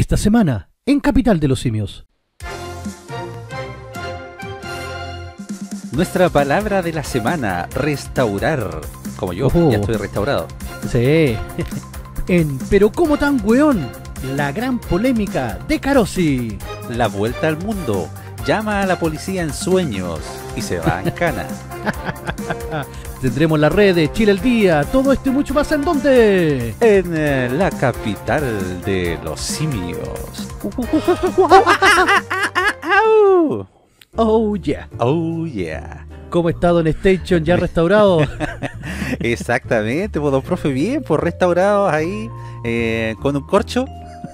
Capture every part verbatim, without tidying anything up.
Esta semana, en Capital de los Simios. Nuestra palabra de la semana, restaurar. Como yo, Ojo. ya estoy restaurado. Sí. En Pero ¿cómo tan weón? La gran polémica de Carosi. La vuelta al mundo. Llama a la policía en sueños y se va en cana. Tendremos la red de Chile al Día. Todo esto y mucho más, ¿en dónde? En eh, la capital de los simios. Oh yeah. Oh yeah. ¿Cómo está Don Station ya restaurado? Exactamente, pues don profe, bien, pues restaurados ahí eh, con un corcho.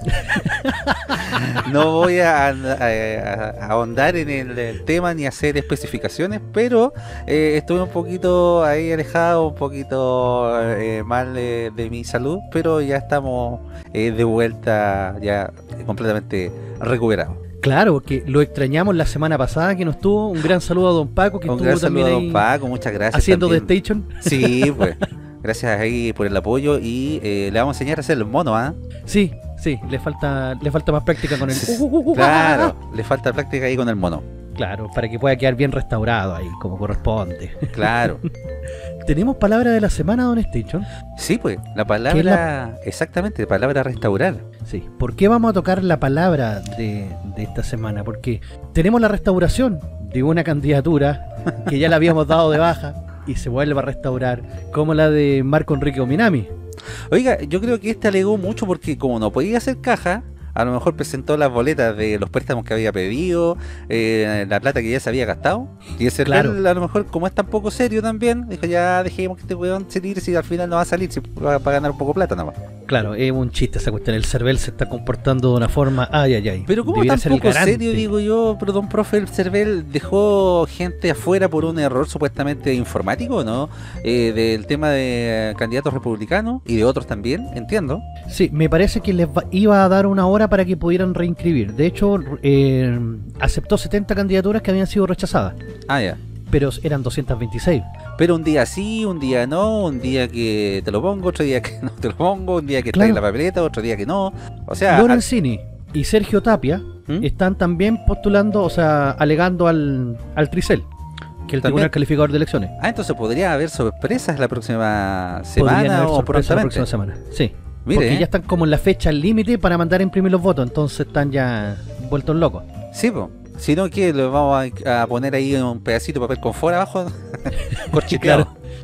No voy a, a, a- a ahondar en el, el tema ni hacer especificaciones, pero eh, estuve un poquito ahí alejado, un poquito eh, mal de, de mi salud, pero ya estamos eh, de vuelta, ya completamente recuperados. Claro, que lo extrañamos la semana pasada que no estuvo. Un gran saludo a Don Paco que Un estuvo gran también saludo a ahí don Paco, muchas gracias. haciendo de también. Station. Sí, pues. Gracias ahí por el apoyo y eh, le vamos a enseñar a hacer el mono, ¿ah? Sí, sí, le falta, le falta más práctica con el... Claro, le falta práctica ahí con el mono. Claro, para que pueda quedar bien restaurado ahí, como corresponde. Claro. ¿Tenemos palabra de la semana, Don Station? Sí, pues, la ¿Qué es palabra, exactamente, palabra restaurar. Sí. ¿Por qué vamos a tocar la palabra de, de esta semana? Porque tenemos la restauración de una candidatura que ya la habíamos dado de baja y se vuelve a restaurar, como la de Marco Enrique Ominami. Oiga, yo creo que este alegó mucho porque como no podía hacer caja, a lo mejor presentó las boletas de los préstamos que había pedido, eh, la plata que ya se había gastado. Y ese Claro. a lo mejor, como es tan poco serio también, dijo ya dejemos que este weón se tire si al final no va a salir, si va para ganar un poco de plata nomás. Claro, es un chiste esa cuestión. El Cervel se está comportando de una forma... Ay, ay, ay. Pero como Debiera tan ser el poco garante. serio, digo yo, pero don profe, el Cervel dejó gente afuera por un error supuestamente informático, ¿no? Eh, del tema de candidatos republicanos y de otros también, entiendo. Sí, me parece que les va- iba a dar una hora para que pudieran reinscribir. De hecho, eh, aceptó setenta candidaturas que habían sido rechazadas, Ah, ya. pero eran doscientas veintiséis. Pero un día sí, un día no, un día que te lo pongo, otro día que no te lo pongo, un día que Claro. está en la papeleta, otro día que no. O sea, Lorenzini y Sergio Tapia ¿Mm? están también postulando, o sea, alegando al, al Tricel, que es el ¿También? Tribunal Calificador de Elecciones. ah, entonces podría haber sorpresas la próxima Podrían semana haber o sorpresas la prontamente. próxima semana. Sí, Mire, porque ¿eh? ya están como en la fecha límite para mandar a imprimir los votos, entonces están ya vueltos locos. Sí, pues. Si no, ¿qué? ¿Le vamos a, a poner ahí un pedacito de papel confort abajo? Corcheteado.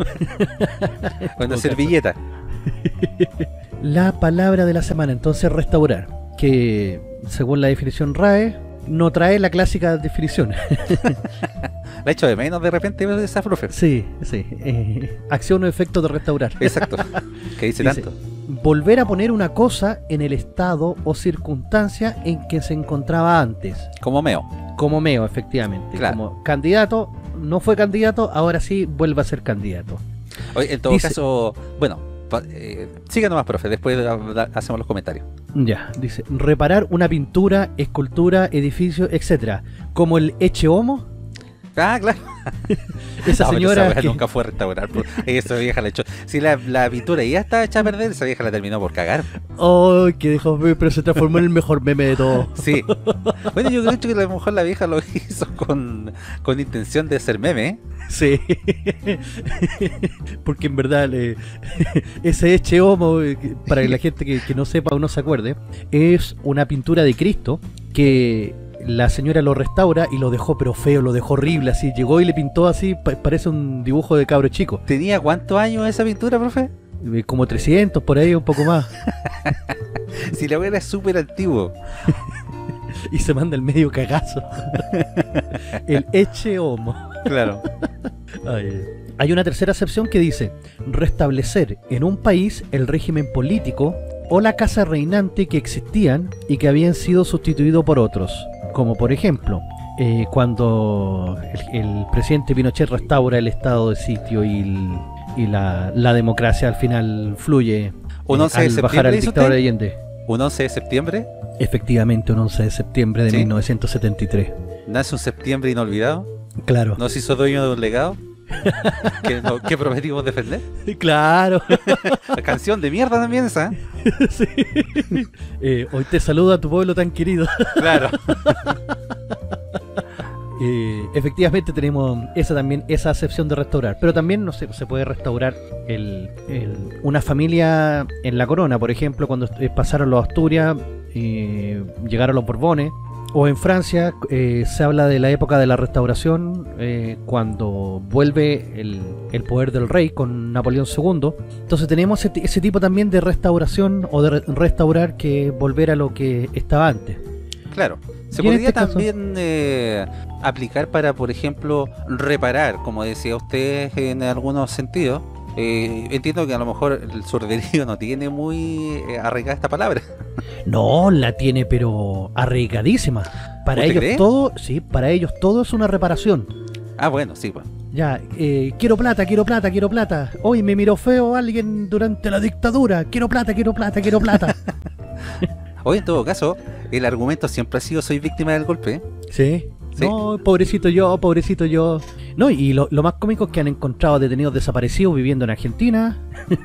Con una servilleta. La palabra de la semana, entonces, restaurar, que según la definición R A E no trae la clásica definición. La echo de menos de repente esa profe. Sí, sí. eh, acción o efecto de restaurar. Exacto. Que dice, Dice, tanto. volver a poner una cosa en el estado o circunstancia en que se encontraba antes. Como meo. Como Meo, efectivamente. Claro. Como candidato, no fue candidato, ahora sí vuelve a ser candidato. Oye, en todo Dice- caso, bueno, pa- eh, siga nomás, profe. Después da- da- hacemos los comentarios. Ya, dice, reparar una pintura, escultura, edificio, etcétera. Como el Eche Homo, Ah, claro. esa No, pero señora esa weá que... nunca fue a restaurar. Pues, esa vieja la echó. Si la, la pintura ya estaba hecha a perder, esa vieja la terminó por cagar. ¡Oh, que dejó ver, pero se transformó en el mejor meme de todo! Sí. Bueno, yo creo que a lo mejor la vieja lo hizo con, con intención de ser meme, ¿eh? Sí. Porque en verdad le- ese Eche Homo, eh, que- para la gente que, que no sepa o no se acuerde, es una pintura de Cristo que la señora lo restaura y lo dejó pero feo, lo dejó horrible, así. Llegó y le pintó así, pa- parece un dibujo de cabro chico. ¿Tenía cuántos años esa pintura, profe? Eh, Como trescientos por ahí, un poco más. Si la weá es súper antiguo. Y se manda el medio cagazo. El Eche Homo. Claro. Ay, ay. Hay una tercera acepción que dice restablecer en un país el régimen político o la casa reinante que existían y que habían sido sustituidos por otros, como por ejemplo eh, cuando el, el presidente Pinochet restaura el estado de sitio y, el- y la, la democracia al final fluye ¿Un eh, once de al bajar septiembre al dice dictador usted? Allende. ¿Un once de septiembre? Efectivamente, un once de septiembre de ¿Sí? mil novecientos setenta y tres. ¿Nace un septiembre inolvidado? Claro. ¿No se hizo dueño de un legado? que, no, que prometimos defender. Claro. La canción de mierda también esa. Sí. Eh, hoy te saluda tu pueblo tan querido. Claro. Eh, efectivamente tenemos esa también, esa acepción de restaurar, pero también no sé, se puede restaurar el, el, una familia en la corona, por ejemplo, cuando pasaron los Asturias, eh, llegaron los Borbones, o en Francia eh, se habla de la época de la restauración, eh, cuando vuelve el, el poder del rey con Napoleón segundo. Entonces tenemos ese, ese tipo también de restauración o de re restaurar, que volver a lo que estaba antes. Claro. Se Y en podría este caso- también eh, aplicar para, por ejemplo, reparar, como decía usted en algunos sentidos. Eh, entiendo que a lo mejor el surderío no tiene muy eh, arraigada esta palabra. No, la tiene pero arraigadísima. Para ¿Usted ellos cree? todo, sí, para ellos todo es una reparación. Ah, bueno, sí, pues. Ya, eh, quiero plata, quiero plata, quiero plata. Hoy me miró feo alguien durante la dictadura. Quiero plata, quiero plata, quiero plata. Hoy, en todo caso, el argumento siempre ha sido: soy víctima del golpe. ¿eh? Sí. Sí. No, pobrecito yo, pobrecito yo. No, y lo, lo más cómico es que han encontrado detenidos desaparecidos viviendo en Argentina.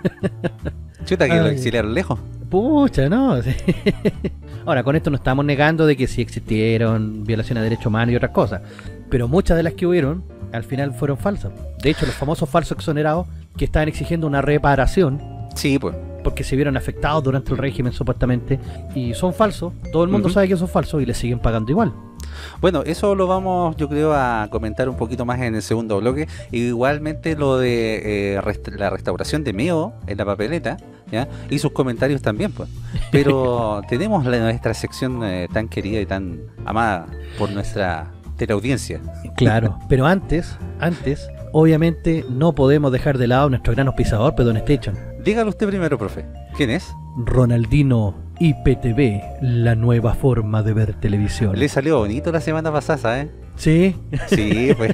Chuta, que lo Ay. exiliaron lejos. Pucha, no. Sí. Ahora, con esto no estamos negando de que sí existieron violaciones de derechos humanos y otras cosas, pero muchas de las que hubieron al final fueron falsas. De hecho, los famosos falsos exonerados que estaban exigiendo una reparación Sí, pues. porque se vieron afectados durante el régimen supuestamente, y son falsos, todo el mundo Ujú. sabe que son falsos y le siguen pagando igual. Bueno, eso lo vamos, yo creo, a comentar un poquito más en el segundo bloque. Igualmente lo de eh, rest la restauración de Meo en la papeleta, ¿ya? Y sus comentarios también, pues. Pero tenemos la, nuestra sección eh, tan querida y tan amada por nuestra teleaudiencia. Claro, pero antes, antes, obviamente no podemos dejar de lado nuestro gran auspiciador, Pedón Station. Dígalo usted primero, profe. ¿Quién es? Ronaldino I P T V, la nueva forma de ver televisión. Le salió bonito la semana pasada, ¿sabes? Sí, Sí, pues.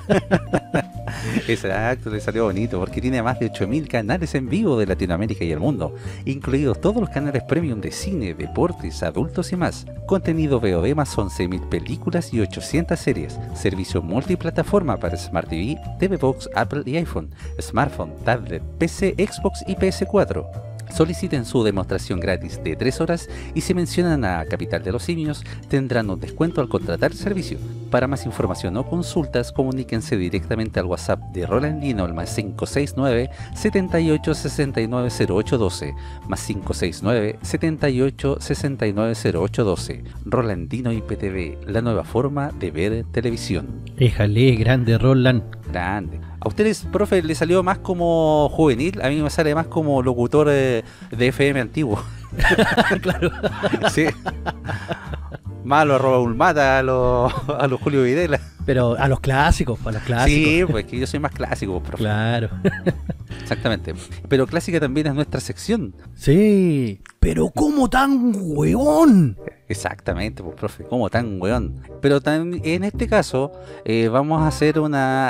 Exacto, le salió bonito porque tiene más de ocho mil canales en vivo de Latinoamérica y el mundo, incluidos todos los canales premium de cine, deportes, adultos y más. Contenido V O D más once mil películas y ochocientas series. Servicio multiplataforma para Smart T V, T V Box, Apple y iPhone, smartphone, tablet, P C, Xbox y P S cuatro. Soliciten su demostración gratis de tres horas y si mencionan a Capital de los Simios tendrán un descuento al contratar el servicio. Para más información o consultas comuníquense directamente al WhatsApp de Rolandino al más cinco seis nueve, setenta y ocho, sesenta y nueve, cero ocho doce, más cinco seis nueve, setenta y ocho, sesenta y nueve, cero ocho doce. Rolandino I P T V, la nueva forma de ver televisión. déjale, grande Roland. Grande. A ustedes, profe, le salió más como juvenil, a mí me sale más como locutor eh, de F M antiguo. Claro. Sí. Más a los Raúl Mata, a los, a los Julio Videla. Pero a los clásicos, a los clásicos. Sí, pues que yo soy más clásico, profe. Claro. Exactamente. Pero clásica también es nuestra sección. Sí. Pero ¿cómo tan huevón? Exactamente, pues, profe. Como tan weón. Pero tan, en este caso, eh, vamos a hacer una.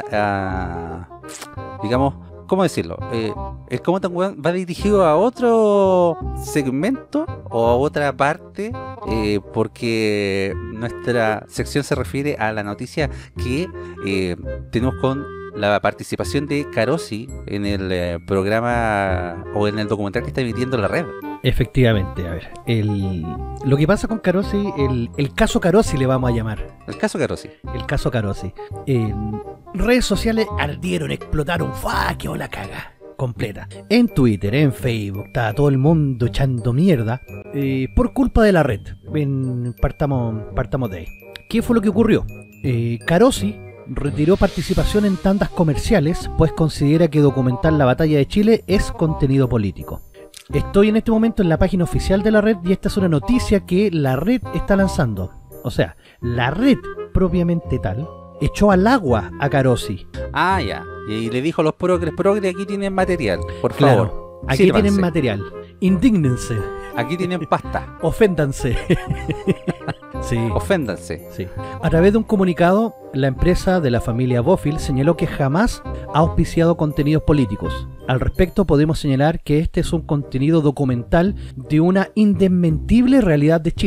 Uh, digamos. ¿Cómo decirlo? Eh, el Como tan weón va dirigido a otro segmento o a otra parte, eh, porque nuestra sección se refiere a la noticia que eh, tenemos con la participación de Carosi en el eh, programa o en el documental que está emitiendo la red. Efectivamente, a ver, el, lo que pasa con Carosi, el, el caso Carosi le vamos a llamar. El caso Carosi. El caso Carosi. En redes sociales ardieron, explotaron, ¡fua! ¡Qué la caga! Completa. En Twitter, en Facebook, estaba todo el mundo echando mierda eh, por culpa de la red. En, partamos, partamos de ahí. ¿Qué fue lo que ocurrió? Eh, Carosi retiró participación en tandas comerciales, pues considera que documentar la batalla de Chile es contenido político. Estoy en este momento en la página oficial de la red y esta es una noticia que la red está lanzando. O sea, la red propiamente tal echó al agua a Carosi. Ah, ya. Y le dijo a los progres, progres, aquí tienen material, por Claro, favor. aquí sírvanse. tienen material. Indígnense, Aquí tienen pasta. oféndanse. Sí. Oféndanse. Sí. A través de un comunicado, la empresa de la familia Bofill señaló que jamás ha auspiciado contenidos políticos. Al respecto, podemos señalar que este es un contenido documental de una indesmentible realidad de Chile,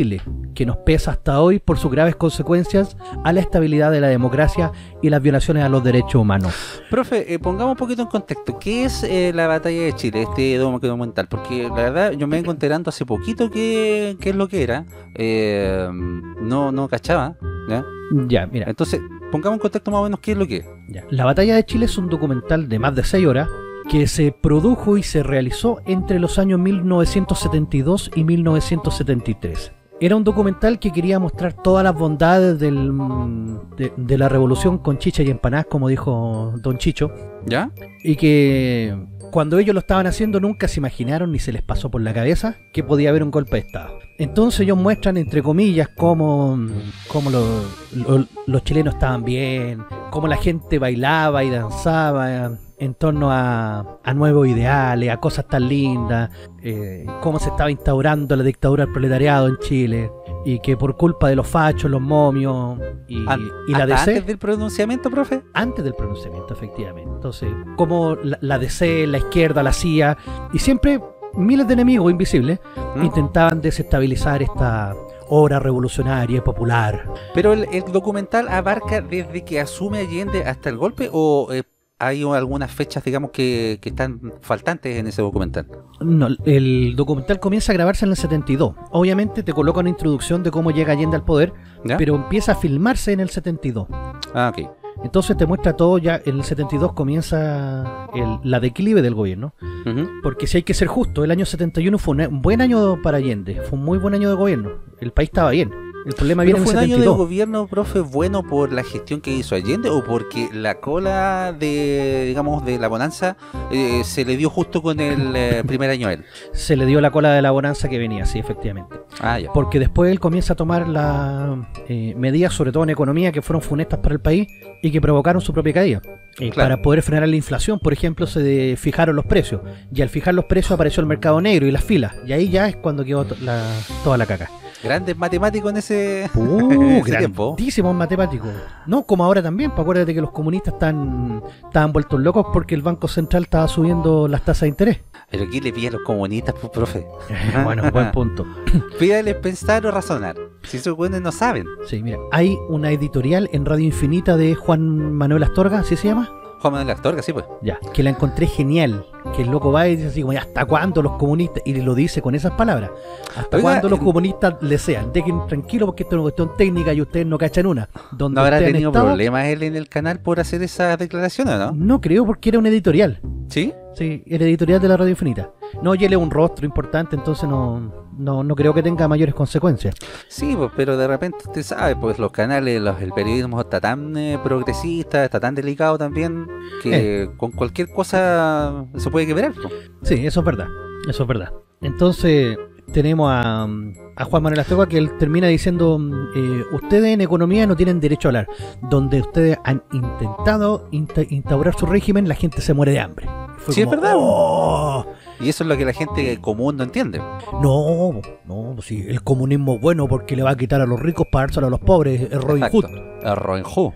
que nos pesa hasta hoy por sus graves consecuencias a la estabilidad de la democracia y las violaciones a los derechos humanos. Profe, eh, pongamos un poquito en contexto. ¿Qué es eh, la batalla de Chile, este documental? Porque la verdad yo me vengo enterando hace poquito qué, qué es lo que era. Eh, no, no cachaba, ¿ya? Ya, mira. Entonces, pongamos en contexto más o menos qué es lo que es. Ya. La batalla de Chile es un documental de más de seis horas que se produjo y se realizó entre los años mil novecientos setenta y dos y mil novecientos setenta y tres. Era un documental que quería mostrar todas las bondades del, de, de la revolución con chicha y empanadas, como dijo Don Chicho. ¿Ya? Y que cuando ellos lo estaban haciendo nunca se imaginaron ni se les pasó por la cabeza que podía haber un golpe de Estado. Entonces ellos muestran, entre comillas, cómo, cómo lo, lo, los chilenos estaban bien, cómo la gente bailaba y danzaba en torno a, a nuevos ideales, a cosas tan lindas, eh, cómo se estaba instaurando la dictadura del proletariado en Chile, y que por culpa de los fachos, los momios y, An y la D C... ¿Antes del pronunciamiento, profe? Antes del pronunciamiento, efectivamente. Entonces, como la, la D C, la izquierda, la C I A, y siempre miles de enemigos invisibles, ¿Mm? intentaban desestabilizar esta obra revolucionaria y popular. ¿Pero el, el documental abarca desde que asume Allende hasta el golpe o... Eh, ¿hay algunas fechas, digamos, que, que están faltantes en ese documental? No, el documental comienza a grabarse en el setenta y dos. Obviamente te coloca una introducción de cómo llega Allende al poder, ¿ya? Pero empieza a filmarse en el setenta y dos. Ah, ok. Entonces te muestra todo ya, en el setenta y dos comienza el, la declive del gobierno. Uh-huh. Porque si hay que ser justo, el año setenta y uno fue un buen año para Allende, fue un muy buen año de gobierno. El país estaba bien. El problema viene en el setenta y dos. ¿Fue un año de gobierno, profe, bueno por la gestión que hizo Allende o porque la cola de, digamos, de la bonanza eh, se le dio justo con el eh, primer año a él? Se le dio la cola de la bonanza que venía, sí, efectivamente. Ah, ya. Porque después él comienza a tomar las eh, medidas, sobre todo en economía, que fueron funestas para el país y que provocaron su propia caída. Eh, claro. Para poder frenar la inflación, por ejemplo, se de, fijaron los precios. Y al fijar los precios apareció el mercado negro y las filas. Y ahí ya es cuando quedó to la, toda la caca. Grandes matemáticos en ese, uh, en ese tiempo. Grandísimos matemáticos. No, como ahora también. Pues acuérdate que los comunistas están, estaban vueltos locos porque el Banco Central estaba subiendo las tasas de interés. ¿Pero qué le pide a los comunistas, pues, profe? Bueno, buen punto. Pídale pensar o razonar. Si esos buenos no saben. Sí, mira, hay una editorial en Radio Infinita de Juan Manuel Astorga, ¿sí se llama? Juan Manuel Astorga, sí, pues. Ya, que la encontré genial. Que el loco va y dice así como, ¿hasta cuándo los comunistas? Y lo dice con esas palabras. ¿Hasta Oiga, cuándo los en... comunistas le sean? Dejen tranquilo porque esto es una cuestión técnica y ustedes no cachan una. Donde ¿No habrá tenido estado... problemas él en el canal por hacer esas declaraciones, no? No creo, porque era una editorial. ¿Sí? Sí, era editorial de la Radio Infinita. No, y él es un rostro importante, entonces no, no, no creo que tenga mayores consecuencias. Sí, pues, pero de repente usted sabe, pues los canales, los, el periodismo está tan eh, progresista, está tan delicado también, que eh. con cualquier cosa se puede quebrar, pues. Sí, eso es verdad, eso es verdad. Entonces tenemos a, a Juan Manuel Astorga, que él termina diciendo, eh, ustedes en economía no tienen derecho a hablar. Donde ustedes han intentado insta instaurar su régimen, la gente se muere de hambre. Fue sí, como, es verdad. Oh. Y eso es lo que la gente común no entiende. No, no, sí, el comunismo es bueno porque le va a quitar a los ricos para dárselo a los pobres. Es Robin Hood. Es Robin Hood.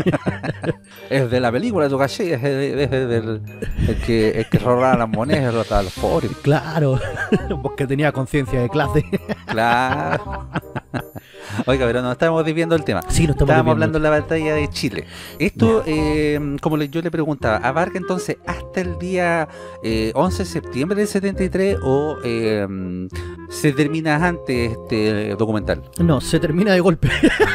Es de la película de Tocaché, es, de, es de, del el que, el que robaba las monedas y robaba a los pobres. Claro, porque tenía conciencia de clase. Claro. Oiga, pero nos estamos desviando del tema. Sí, nos estamos Estábamos hablando de la batalla de Chile. Esto, eh, como le, yo le preguntaba, ¿abarca entonces hasta el día eh, once de septiembre del setenta y tres o eh, se termina antes este documental? No, se termina de golpe.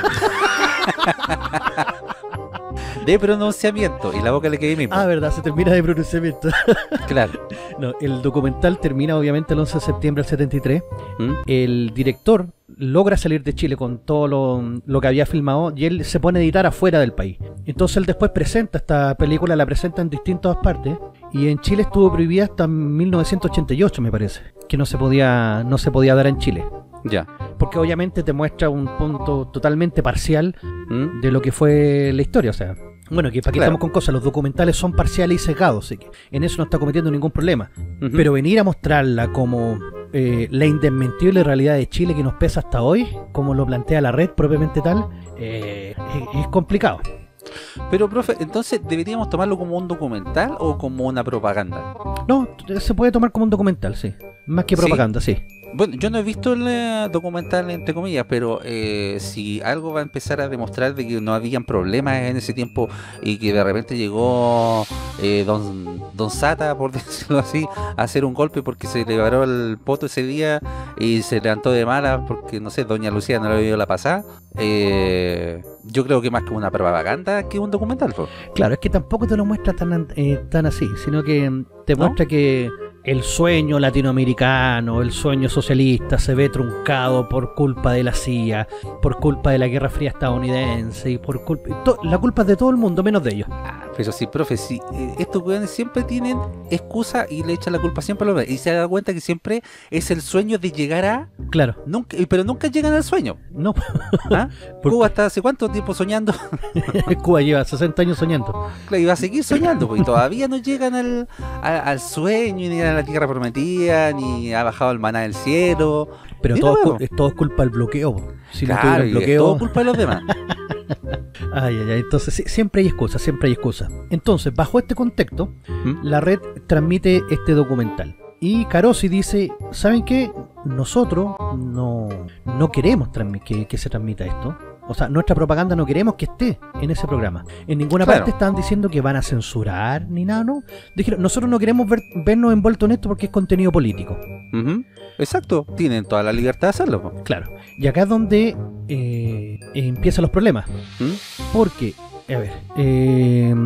De pronunciamiento, y la boca le quedé mismo. Ah, verdad, se termina de pronunciamiento. Claro. No, el documental termina obviamente el once de septiembre del setenta y tres. ¿Mm? El director logra salir de Chile con todo lo, lo que había filmado y él se pone a editar afuera del país. Entonces él después presenta esta película, la presenta en distintas partes, y en Chile estuvo prohibida hasta mil novecientos ochenta y ocho, me parece, que no se podía, no se podía dar en Chile. Ya. Porque obviamente te muestra un punto totalmente parcial ¿Mm? de lo que fue la historia, o sea... Bueno, que para qué claro. estamos con cosas, los documentales son parciales y sesgados, así que en eso no está cometiendo ningún problema. Uh-huh. Pero venir a mostrarla como eh, la indesmentible realidad de Chile que nos pesa hasta hoy, como lo plantea la red propiamente tal, eh, es, es complicado. Pero, profe, entonces, ¿deberíamos tomarlo como un documental o como una propaganda? No, se puede tomar como un documental, sí. Más que propaganda, sí. sí. Bueno, yo no he visto el eh, documental entre comillas, pero eh, si algo va a empezar a demostrar de que no habían problemas en ese tiempo y que de repente llegó eh, don, don Sata, por decirlo así, a hacer un golpe porque se le paró el poto ese día y se levantó de mala porque, no sé, doña Lucía no le vio la pasada, eh, yo creo que más que una propaganda que un documental, pues. Claro, es que tampoco te lo muestra tan, eh, tan así, sino que te ¿No? muestra que el sueño latinoamericano, el sueño socialista se ve truncado por culpa de la C I A, por culpa de la Guerra Fría estadounidense y por culpa... to- la culpa es de todo el mundo, menos de ellos. Ah, pero sí, profe, sí, eh, estos weones siempre tienen excusa y le echan la culpa siempre a los demás. Y se da cuenta que siempre es el sueño de llegar a... Claro, nunca Pero nunca llegan al sueño. no, ¿Ah? ¿Por Cuba está hace cuánto tiempo soñando. Cuba lleva sesenta años soñando. Claro, y va a seguir soñando, pues, y todavía no llegan al, a- al sueño, ni a la tierra prometida, ni ha bajado el maná del cielo. Pero Ni todo, lo es, vemos. cu- es- todo es culpa del bloqueo. Po. Si no Claro, tuviera el y es bloqueo... todo culpa de los demás. Ay, ay, ay. Entonces sí, siempre hay excusas, siempre hay excusas. Entonces, bajo este contexto, ¿Mm? la red transmite este documental. Y Carosi dice, ¿saben qué? Nosotros no, no queremos transmi- que, que se transmita esto. O sea, nuestra propaganda no queremos que esté en ese programa. En ninguna Claro. parte estaban diciendo que van a censurar ni nada, ¿no? Dijeron, nosotros no queremos ver- vernos envueltos en esto porque es contenido político. Ujú. Exacto, tienen toda la libertad de hacerlo, pues. Claro. Y acá es donde eh, empiezan los problemas. ¿Mm? Porque, a ver, eh,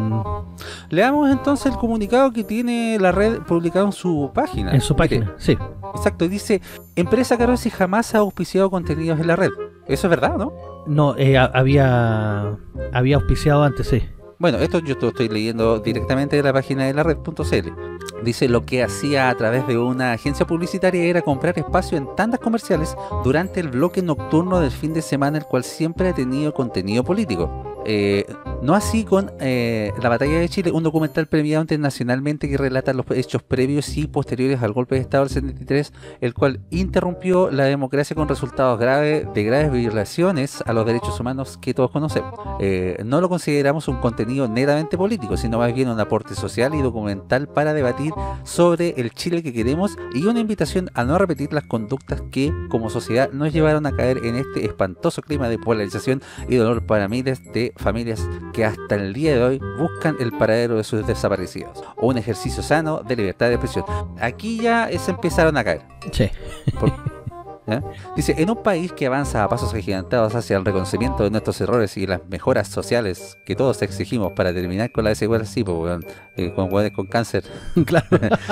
Leamos entonces el comunicado que tiene la red publicado en su página. en su Mire, página, sí. exacto, dice, empresa Carosi jamás ha auspiciado contenidos en la red. Eso es verdad, ¿no? No, eh, ha- había había auspiciado antes, sí. Bueno, esto yo lo estoy leyendo directamente de la página de la red punto c l. Dice, lo que hacía a través de una agencia publicitaria era comprar espacio en tandas comerciales durante el bloque nocturno del fin de semana, el cual siempre ha tenido contenido político. Eh, no así con eh, La Batalla de Chile, un documental premiado internacionalmente que relata los hechos previos y posteriores al golpe de Estado del setenta y tres, el cual interrumpió la democracia con resultados graves de graves violaciones a los derechos humanos que todos conocemos. Eh, no lo consideramos un contenido netamente político, sino más bien un aporte social y documental para debatir sobre el Chile que queremos y una invitación a no repetir las conductas que como sociedad nos llevaron a caer en este espantoso clima de polarización y dolor para miles de familias que hasta el día de hoy buscan el paradero de sus desaparecidos, o un ejercicio sano de libertad de expresión. Aquí ya se empezaron a caer. Sí. Por- ¿Ya? Dice, en un país que avanza a pasos agigantados hacia el reconocimiento de nuestros errores y las mejoras sociales que todos exigimos para terminar con la desigualdad, sí, pues, weón, eh, con hueones con cáncer, Claro.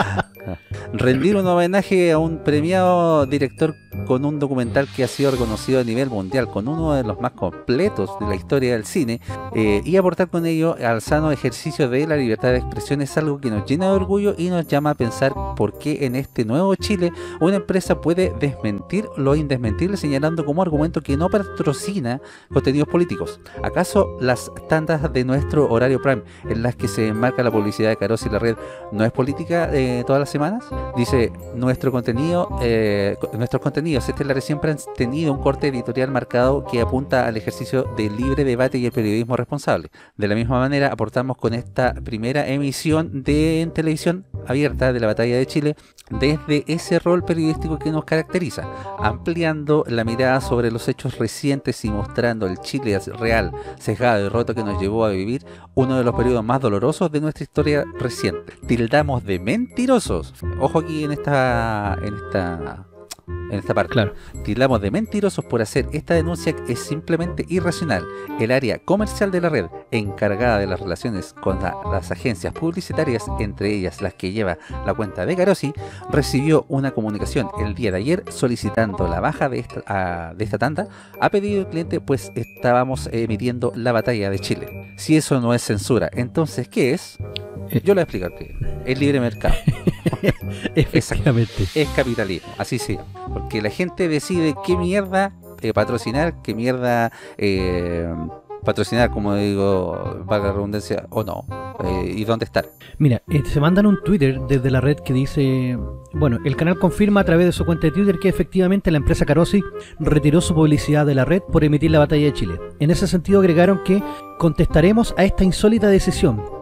rendir un homenaje a un premiado director con un documental que ha sido reconocido a nivel mundial, con uno de los más completos de la historia del cine, eh, y aportar con ello al sano ejercicio de la libertad de expresión es algo que nos llena de orgullo y nos llama a pensar por qué en este nuevo Chile una empresa puede desmentir lo indesmentible señalando como argumento que no patrocina contenidos políticos. ¿Acaso las tandas de nuestro horario prime en las que se enmarca la publicidad de Carosi y la red no es política eh, todas las semanas? Dice, nuestro contenido, eh, co- nuestros contenidos estelares siempre han tenido un corte editorial marcado que apunta al ejercicio del libre debate y el periodismo responsable. De la misma manera, aportamos con esta primera emisión de en televisión abierta de la Batalla de Chile desde ese rol periodístico que nos caracteriza, ampliando la mirada sobre los hechos recientes y mostrando el Chile real, sesgado y roto que nos llevó a vivir uno de los periodos más dolorosos de nuestra historia reciente. Tildamos de mentirosos. Ojo aquí en esta en esta en esta parte. Claro. Tildamos de mentirosos por hacer esta denuncia que es simplemente irracional. El área comercial de la red, encargada de las relaciones con la- las agencias publicitarias, entre ellas las que lleva la cuenta de Carosi, recibió una comunicación el día de ayer solicitando la baja de esta, a- de esta tanda a pedido del cliente, pues estábamos emitiendo La Batalla de Chile. Si eso no es censura, entonces ¿qué es? Yo le voy a explicar qué es. Es libre mercado. Efectivamente. Es capitalismo, así sí. Porque la gente decide qué mierda eh, patrocinar, qué mierda eh, patrocinar, como digo, valga la redundancia, o no, eh, y dónde estar. Mira, eh, se mandan un Twitter desde la red que dice... Bueno, el canal confirma a través de su cuenta de Twitter que efectivamente la empresa Carosi retiró su publicidad de la red por emitir La Batalla de Chile. En ese sentido agregaron que contestaremos a esta insólita decisión.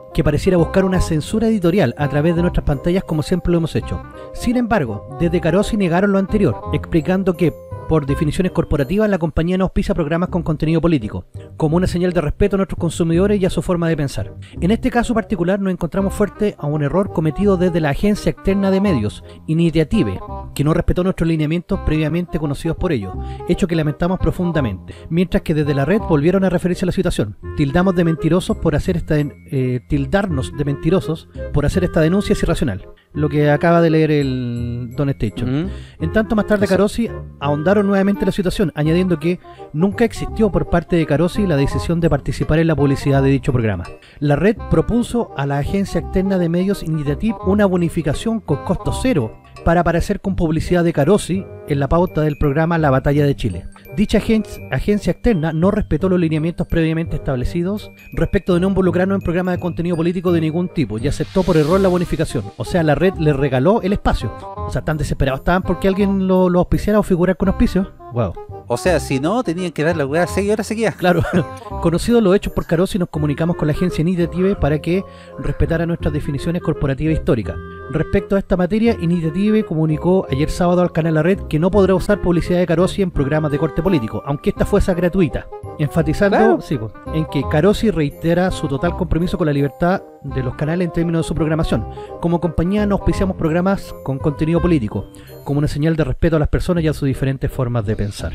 que pareciera buscar una censura editorial a través de nuestras pantallas como siempre lo hemos hecho. Sin embargo, desde Carosi negaron lo anterior, explicando que, por definiciones corporativas, la compañía no auspicia programas con contenido político, como una señal de respeto a nuestros consumidores y a su forma de pensar. En este caso particular nos encontramos fuerte a un error cometido desde la agencia externa de medios, Initiative, que no respetó nuestros lineamientos previamente conocidos por ellos, hecho que lamentamos profundamente, mientras que desde la red volvieron a referirse a la situación. Tildamos de mentirosos por hacer esta eh, tildarnos de mentirosos por hacer esta denuncia es irracional, lo que acaba de leer el Don Station. Mm-hmm. En tanto, más tarde Carosi ahondaron nuevamente la situación, añadiendo que nunca existió por parte de Carosi la decisión de participar en la publicidad de dicho programa. La red propuso a la agencia externa de medios Initiative una bonificación con costo cero para aparecer con publicidad de Carosi en la pauta del programa La Batalla de Chile. Dicha agen agencia externa no respetó los lineamientos previamente establecidos respecto de no involucrarnos en programas de contenido político de ningún tipo y aceptó por error la bonificación. O sea, la red le regaló el espacio. O sea, tan desesperados estaban porque alguien lo, lo auspiciara o figurar con auspicio. Wow. O sea, si no, tenían que dar la weá seis horas seguidas. Claro. Conocidos los hechos por Carosi, nos comunicamos con la agencia Initiative para que respetara nuestras definiciones corporativas históricas. Respecto a esta materia, Initiative comunicó ayer sábado al canal La Red que no podrá usar publicidad de Carosi en programas de corte político, aunque esta fuese gratuita, enfatizando claro. sí, pues, en que Carosi reitera su total compromiso con la libertad de los canales en términos de su programación. Como compañía no auspiciamos programas con contenido político, como una señal de respeto a las personas y a sus diferentes formas de pensar.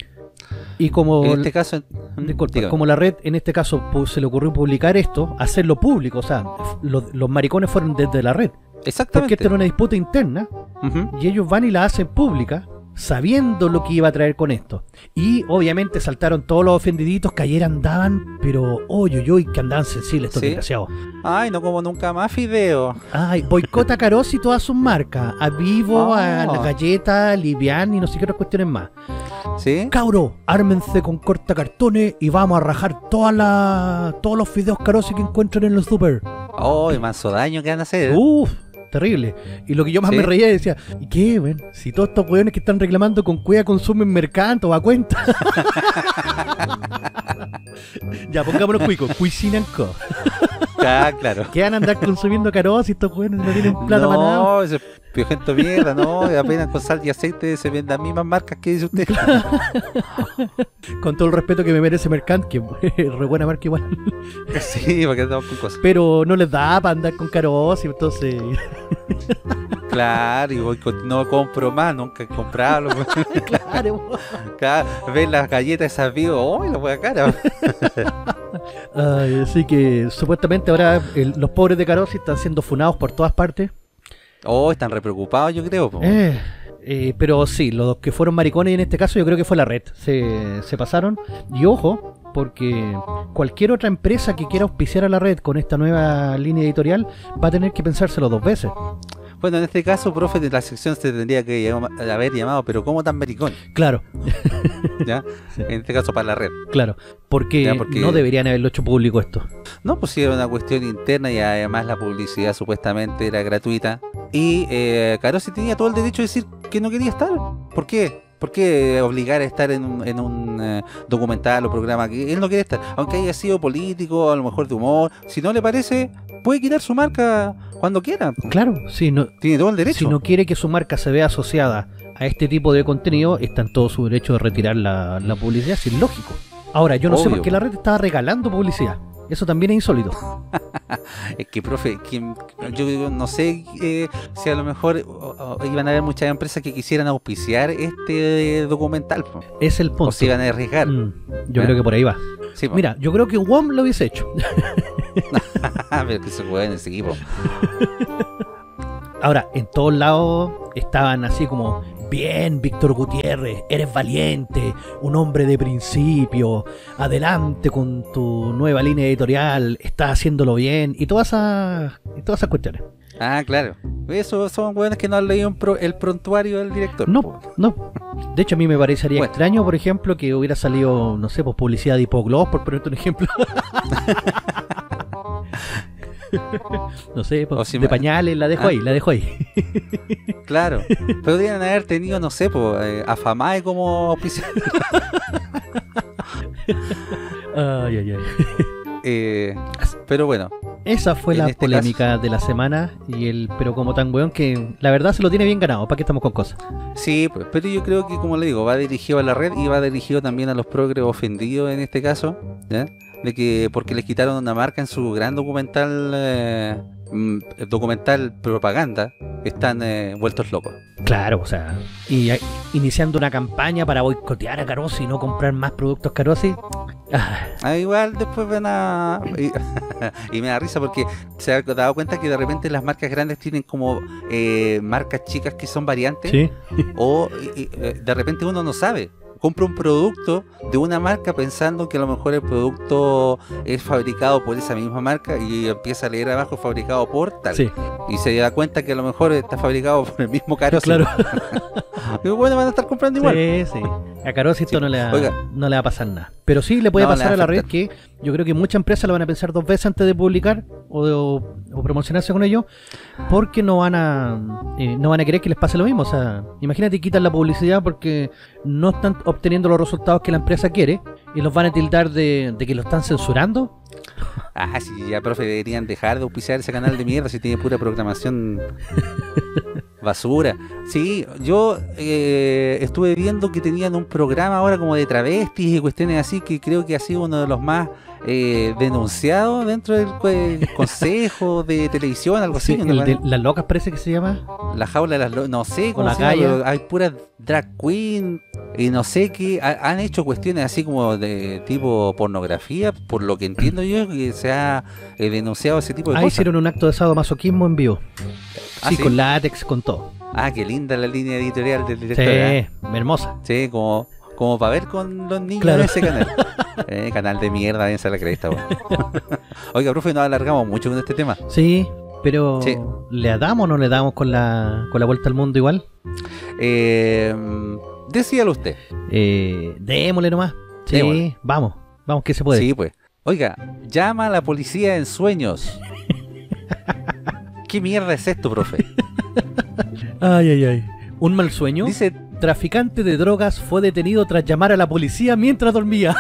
Y como en este caso, disculpa, como la red en este caso pues, se le ocurrió publicar esto, hacerlo público, o sea, los, los maricones fueron desde la red. Exactamente. Porque esta era una disputa interna uh-huh. y ellos van y la hacen pública sabiendo lo que iba a traer con esto. Y obviamente saltaron todos los ofendiditos que ayer andaban, pero oye, oye, oye, que andaban sensibles estos ¿Sí? desgraciados. Ay, no como nunca más fideo. Ay, boicota a Carosi y todas sus marcas. A Vivo, oh. a la galleta, Livian y no sé qué otras cuestiones más. ¿Sí? Cabro, ármense con cortacartones y vamos a rajar todas las todos los fideos Carosi que encuentren en los super. Oh, y manso daño que van a hacer. Uf. Terrible. Y lo que yo más ¿Sí? me reía decía, ¿y qué, ven? Si todos estos weones que están reclamando con cuida consumen mercanto a cuenta. Ya, pongámonos cuicos, Cuisinan Co. Ah, claro. ¿Qué van a andar consumiendo Carosi? Estos weones no tienen plata no, para nada. No, ese piojento mierda, no. Apenas con sal y aceite se venden las mismas marcas que dice usted. Con todo el respeto que me merece Mercant, que es re buena marca igual. Sí, porque andamos con cosas. Pero no les da para andar con Carosi, entonces... Claro, y voy con, no compro más, nunca he comprado. Claro. Claro, ven las galletas esas vivas, ¡oh, la voy a cara! Ay, así que supuestamente ahora el, los pobres de Carosi están siendo funados por todas partes. Oh, están re preocupados, yo creo. Eh, eh, pero sí, los que fueron maricones en este caso yo creo que fue la red. Se, se pasaron. Y ojo, porque cualquier otra empresa que quiera auspiciar a la red con esta nueva línea editorial va a tener que pensárselo dos veces. Bueno, en este caso, profe, de la sección se tendría que llam haber llamado, pero ¿cómo tan maricón? Claro. ¿Ya? En este caso para la red. Claro, porque, porque no deberían haberlo hecho público esto. No, pues sí, era una cuestión interna y además la publicidad supuestamente era gratuita. Y eh, Carosi tenía todo el derecho de decir que no quería estar. ¿Por qué? ¿Por qué obligar a estar en un, en un eh, documental o programa que él no quiere estar? Aunque haya sido político, a lo mejor de humor, si no le parece, puede quitar su marca cuando quiera. Claro, si no, tiene todo el derecho. Si no quiere que su marca se vea asociada a este tipo de contenido, está en todo su derecho de retirar la, la publicidad, si es lógico. Ahora, yo no Obvio. sé por qué la red estaba regalando publicidad. Eso también es insólito. Es que, profe, que, yo no sé eh, si a lo mejor o, o, iban a haber muchas empresas que quisieran auspiciar este eh, documental. Po. Es el punto. O se iban a arriesgar. Mm, yo ¿Eh? creo que por ahí va. Sí, Mira, yo creo que W O M lo hubiese hecho. Pero que se juega en ese equipo. Ahora, en todos lados estaban así como... Bien, Víctor Gutiérrez, eres valiente, un hombre de principio, adelante con tu nueva línea editorial, estás haciéndolo bien, y todas esas, y todas esas cuestiones. Ah, claro. Eso son buenos que no han leído pro, el prontuario del director. No, po. no. De hecho, a mí me parecería bueno. extraño, por ejemplo, que hubiera salido, no sé, pues publicidad de Hipogloss, por ponerte un ejemplo. No sé, pues, si de me... pañales, la dejo ah. ahí, la dejo ahí. Claro, podrían haber tenido, no sé, pues, eh, a Famae como auspiciador. Ay, ay, ay. Eh, pero bueno, Esa fue En la este polémica caso- de la semana y el pero como tan weón que la verdad se lo tiene bien ganado. ¿Para qué estamos con cosas? Sí, pues, pero yo creo que, como le digo, va dirigido a la red y va dirigido también a los progres ofendidos en este caso, ¿ya? De que porque les quitaron una marca en su gran documental, eh, mm, documental propaganda, están eh, vueltos locos. Claro, o sea, y a- iniciando una campaña para boicotear a Carosi y no comprar más productos Carosi. Ah, Ah, igual después van a... Y, y me da risa porque se ha dado cuenta que de repente las marcas grandes tienen como eh, marcas chicas que son variantes. sí. O y- y, eh, de repente uno no sabe. Compra un producto de una marca pensando que a lo mejor el producto es fabricado por esa misma marca y empieza a leer abajo fabricado por tal. Sí, Y se da cuenta que a lo mejor está fabricado por el mismo caro. claro. Y bueno, van a estar comprando igual. Sí, sí. A Carosi esto Sí. no, le va, Oiga. no le va a pasar nada. Pero sí le puede No, le pasar va a la a red afectar. que yo creo que muchas empresas lo van a pensar dos veces antes de publicar o, de- o- o promocionarse con ello, porque no van a eh, no van a querer que les pase lo mismo. O sea, imagínate, quitan la publicidad porque no están obteniendo los resultados que la empresa quiere y los van a tildar de, de que lo están censurando. Ah, sí, ya, profe, deberían dejar de auspiciar ese canal de mierda si tiene pura programación basura. Sí, yo eh, estuve viendo que tenían un programa ahora como de travestis y cuestiones así, que creo que ha sido uno de los más eh, denunciados dentro del cue- consejo de televisión, algo así. Sí, ¿no? el de las locas parece que se llama. La jaula de las lo- no sé cómo la se llama, calle. pero hay puras drag queen y no sé qué, ha- han hecho cuestiones así como de tipo pornografía, por lo que entiendo yo, que se ha eh, denunciado ese tipo de Ahí cosas. hicieron un acto de sadomasoquismo en vivo. ¿Ah, Sí, sí? con látex, con todo. Ah, qué linda la línea editorial del Sí, director. ¿eh? hermosa. Sí, como, como para ver con los niños Claro. de ese canal. Eh, canal de mierda, bien se la cresta, weón. Oiga, profe, nos alargamos mucho con este tema. Sí, pero Sí. ¿le damos o no le damos con la, con la vuelta al mundo igual? Eh, decíalo usted. Eh, démosle nomás. Sí, Démosle. vamos, vamos que se puede. Sí, pues. Oiga, llama a la policía en sueños. ¿Qué mierda es esto, profe? Ay, ay, ay. Un mal sueño. Dice, Traficante de drogas fue detenido tras llamar a la policía mientras dormía.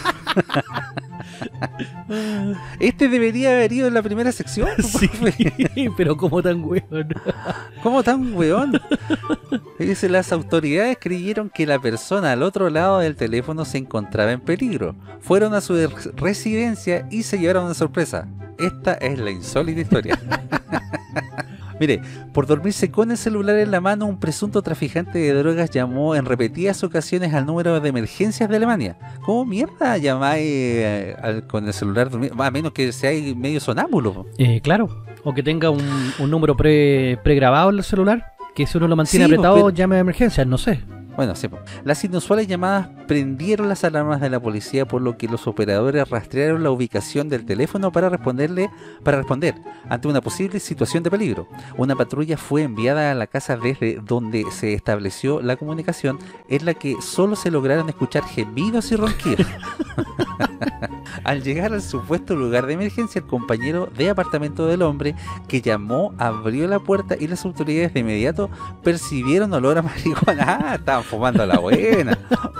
este debería haber ido en la primera sección. Sí, profe. pero como tan weón. ¿Cómo tan weón? Dice, las autoridades creyeron que la persona al otro lado del teléfono se encontraba en peligro. Fueron a su res- residencia y se llevaron una sorpresa. Esta es la insólita historia. Mire, por dormirse con el celular en la mano, un presunto traficante de drogas llamó en repetidas ocasiones al número de emergencias de Alemania. ¿Cómo mierda llamáis eh, al- con el celular dormido? A menos que seáis medio sonámbulo. Eh, claro. O que tenga un, un número pre, pregrabado en el celular, que si uno lo mantiene Sí, apretado pero- llame a emergencias, no sé. Bueno, sí, po. Las inusuales llamadas prendieron las alarmas de la policía, por lo que los operadores rastrearon la ubicación del teléfono para responderle, para responder ante una posible situación de peligro. Una patrulla fue enviada a la casa desde donde se estableció la comunicación, en la que solo se lograron escuchar gemidos y ronquidos. Al llegar al supuesto lugar de emergencia, el compañero de apartamento del hombre que llamó abrió la puerta y las autoridades de inmediato percibieron olor a marihuana. Ah, estaban fumando a la buena.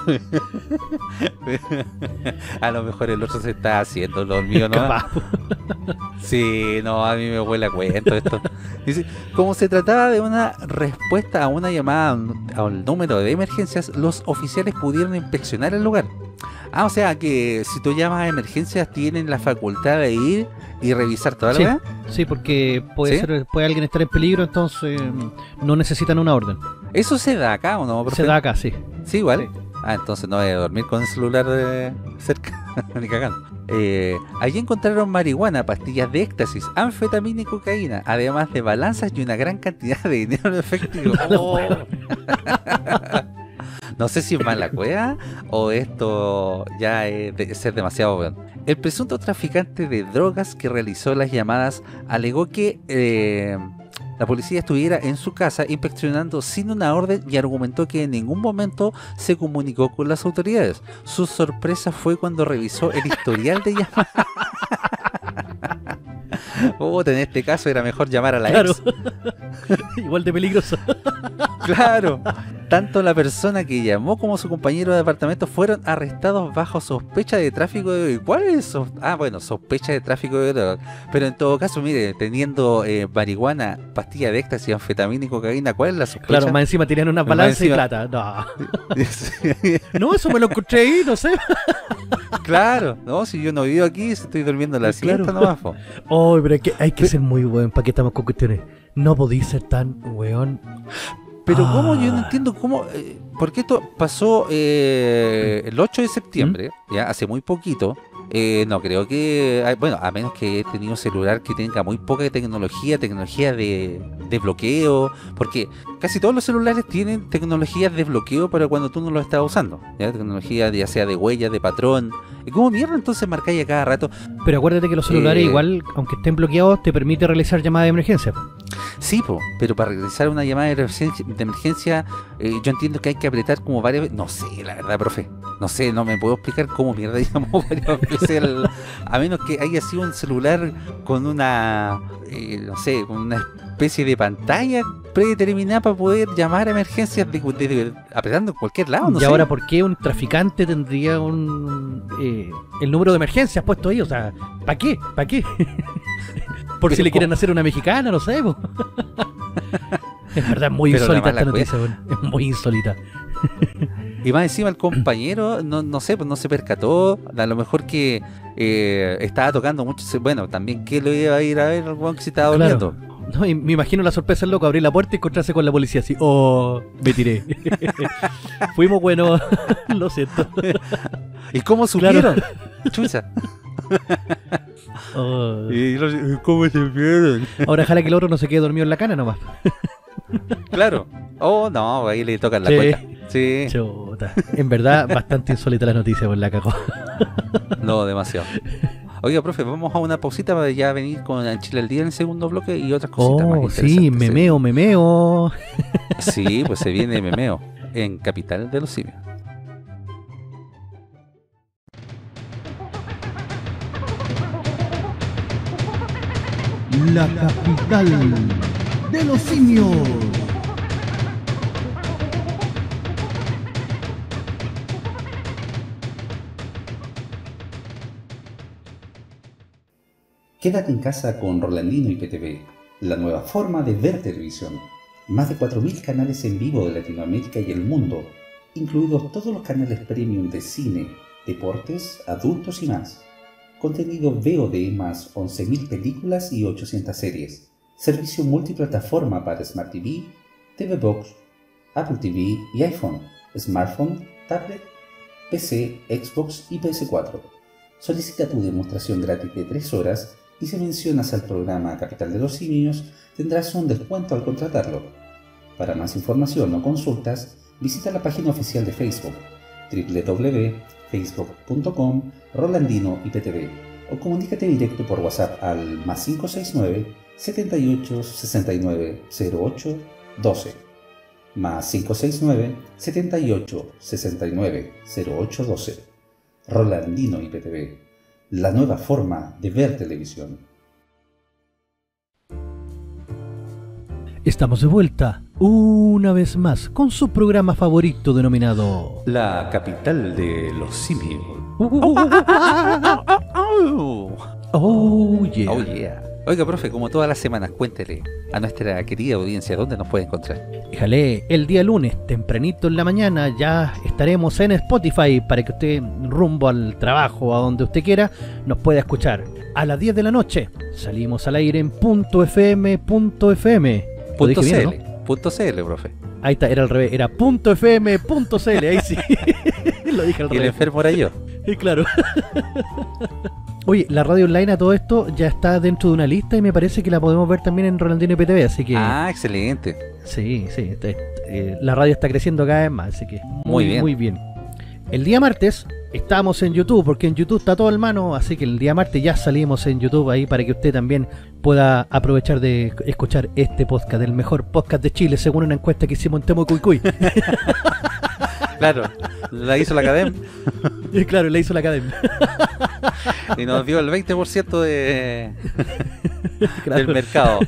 A lo mejor el otro se está haciendo dormido, ¿no? Capaz. Sí, no, a mí me huele a cuento esto. Dice, como se trataba de una respuesta a una llamada al número de emergencias, los oficiales pudieron inspeccionar el lugar. Ah, o sea que si tú llamas a emergencias tienen la facultad de ir y revisar toda la Sí. weá. Sí, porque puede ¿Sí? ser, puede alguien estar en peligro, entonces mm, no necesitan una orden. ¿Eso se da acá o no, profe? Se da acá, sí. Sí, igual. Sí. Ah, entonces no voy a dormir con el celular eh, cerca, ni cagando. Eh, allí encontraron marihuana, pastillas de éxtasis, anfetamina y cocaína, además de balanzas y una gran cantidad de dinero en efectivo. Oh. No sé si es mala cueva o esto ya es de ser demasiado bueno. El presunto traficante de drogas que realizó las llamadas alegó que eh, la policía estuviera en su casa inspeccionando sin una orden y argumentó que en ningún momento se comunicó con las autoridades. Su sorpresa fue cuando revisó el historial de llamadas. Puta, en este caso era mejor llamar a la Claro. ex. Igual de peligroso. Claro. Tanto la persona que llamó como su compañero de departamento fueron arrestados bajo sospecha de tráfico de... ¿Cuál es eso? Ah, bueno, sospecha de tráfico de droga. Pero en todo caso, mire, teniendo eh, marihuana, pastilla de éxtasis, anfetamina y cocaína, ¿cuál es la sospecha? Claro, más encima tenían una Más balanza y encima- plata. No. No, eso me lo encontré ahí, no sé. Claro, no, si yo no vivo aquí, si estoy durmiendo la Claro. siesta nomás, po. Oh, pero hay que, hay que ser muy weón. ¿Para qué estamos con cuestiones? No podéis ser tan weón. Pero Ah. cómo, yo no entiendo cómo, eh, porque esto pasó eh, el ocho de septiembre, ya hace muy poquito. Eh, no creo que, ah, bueno, a menos que he tenido un celular que tenga muy poca tecnología, tecnología de, de bloqueo, porque casi todos los celulares tienen tecnologías de bloqueo para cuando tú no lo estás usando, ya tecnología de- ya sea de huella, de patrón. ¿Y cómo mierda entonces marcáis a cada rato? Pero acuérdate que los celulares, Eh. igual, aunque estén bloqueados, te permite realizar llamadas de emergencia. Sí, po, pero para realizar una llamada de emergencia, de emergencia eh, yo entiendo que hay que apretar como varias veces. No sé, la verdad, profe. No sé, no me puedo explicar cómo mierda llamó varias veces el- a menos que haya sido un celular con una, eh, no sé, con una especie de pantalla predeterminada para poder llamar a emergencias de, de- de- apretando en cualquier lado, no y sé. ahora, ¿por qué un traficante tendría un eh, el número de emergencias puesto ahí? O sea, ¿para qué? ¿Para qué? Por si Pero le quieren po- hacer una mexicana, no sé. Po. Es verdad, muy Pero la insólita esta mala noticia, weón. Es muy insólita. Y más encima el compañero, no, no sé, pues no se percató, a lo mejor que eh, estaba tocando mucho, bueno, también que lo iba a ir a ver el weón que se estaba Claro. durmiendo. No, y me imagino la sorpresa del loco, abrir la puerta y encontrarse con la policía así. Oh, me tiré. Fuimos buenos, lo siento. ¿Y cómo supieron? Chucha. Oh. ¿Y los- cómo se vieron? Ahora ojalá que el otro no se quede dormido en la cana nomás. Claro. Oh, no, ahí le tocan la Sí. cuenta. Sí. Chuta. En verdad, bastante insólita la noticia, por la cagó. No, demasiado. Oiga, profe, vamos a una pausita para ya venir con el Chile al día en el segundo bloque y otras cositas más Oh, interesantes. sí, memeo, memeo. Sí, pues se viene memeo en Capital de los Simios. La capital de los simios. Quédate en casa con Rolandino I P T V, la nueva forma de ver televisión. Más de cuatro mil canales en vivo de Latinoamérica y el mundo, incluidos todos los canales premium de cine, deportes, adultos y más. Contenido V O D más once mil películas y ochocientas series. Servicio multiplataforma para Smart T V, T V Box, Apple T V y iPhone, smartphone, tablet, P C, Xbox y P S cuatro. Solicita tu demostración gratis de tres horas y si mencionas al programa Capital de los Simios tendrás un descuento al contratarlo. Para más información o consultas, visita la página oficial de Facebook doble u doble u doble u punto facebook punto com Rolandino I P T V o comunícate directo por WhatsApp al más cinco seis nueve, setenta y ocho, sesenta y nueve, cero ocho, doce más cinco seis nueve, setenta y ocho, sesenta y nueve, cero ocho, doce. Rolandino I P T V, la nueva forma de ver televisión. Estamos de vuelta, una vez más, con su programa favorito denominado... La Capital de los Simios. Oh, yeah. Oh, yeah. Oiga, profe, como todas las semanas, cuéntele a nuestra querida audiencia dónde nos puede encontrar. Déjale, el día lunes, tempranito en la mañana, ya estaremos en Spotify para que usted, rumbo al trabajo, a donde usted quiera, nos pueda escuchar. A las diez de la noche, salimos al aire en punto .fm, punto .fm. Lo Punto dije CL, bien, ¿no? punto CL, profe. Ahí está, era al revés, era punto .fm, punto .cl, ahí sí. Lo dije al Y el revés. enfermo era yo. Y claro. Oye, la radio online a todo esto ya está dentro de una lista y me parece que la podemos ver también en Rolandino I P T V, así que... Ah, excelente. Sí, sí, te- eh, la radio está creciendo cada vez más, así que Muy bien. muy bien. El día martes estamos en YouTube, porque en YouTube está todo al mano, así que el día martes ya salimos en YouTube ahí para que usted también pueda aprovechar de escuchar este podcast, el mejor podcast de Chile, según una encuesta que hicimos en Temo Cuy Cuy. Claro, la hizo la academia Y claro, le hizo la academia. y nos dio el veinte por ciento de... Claro. del mercado.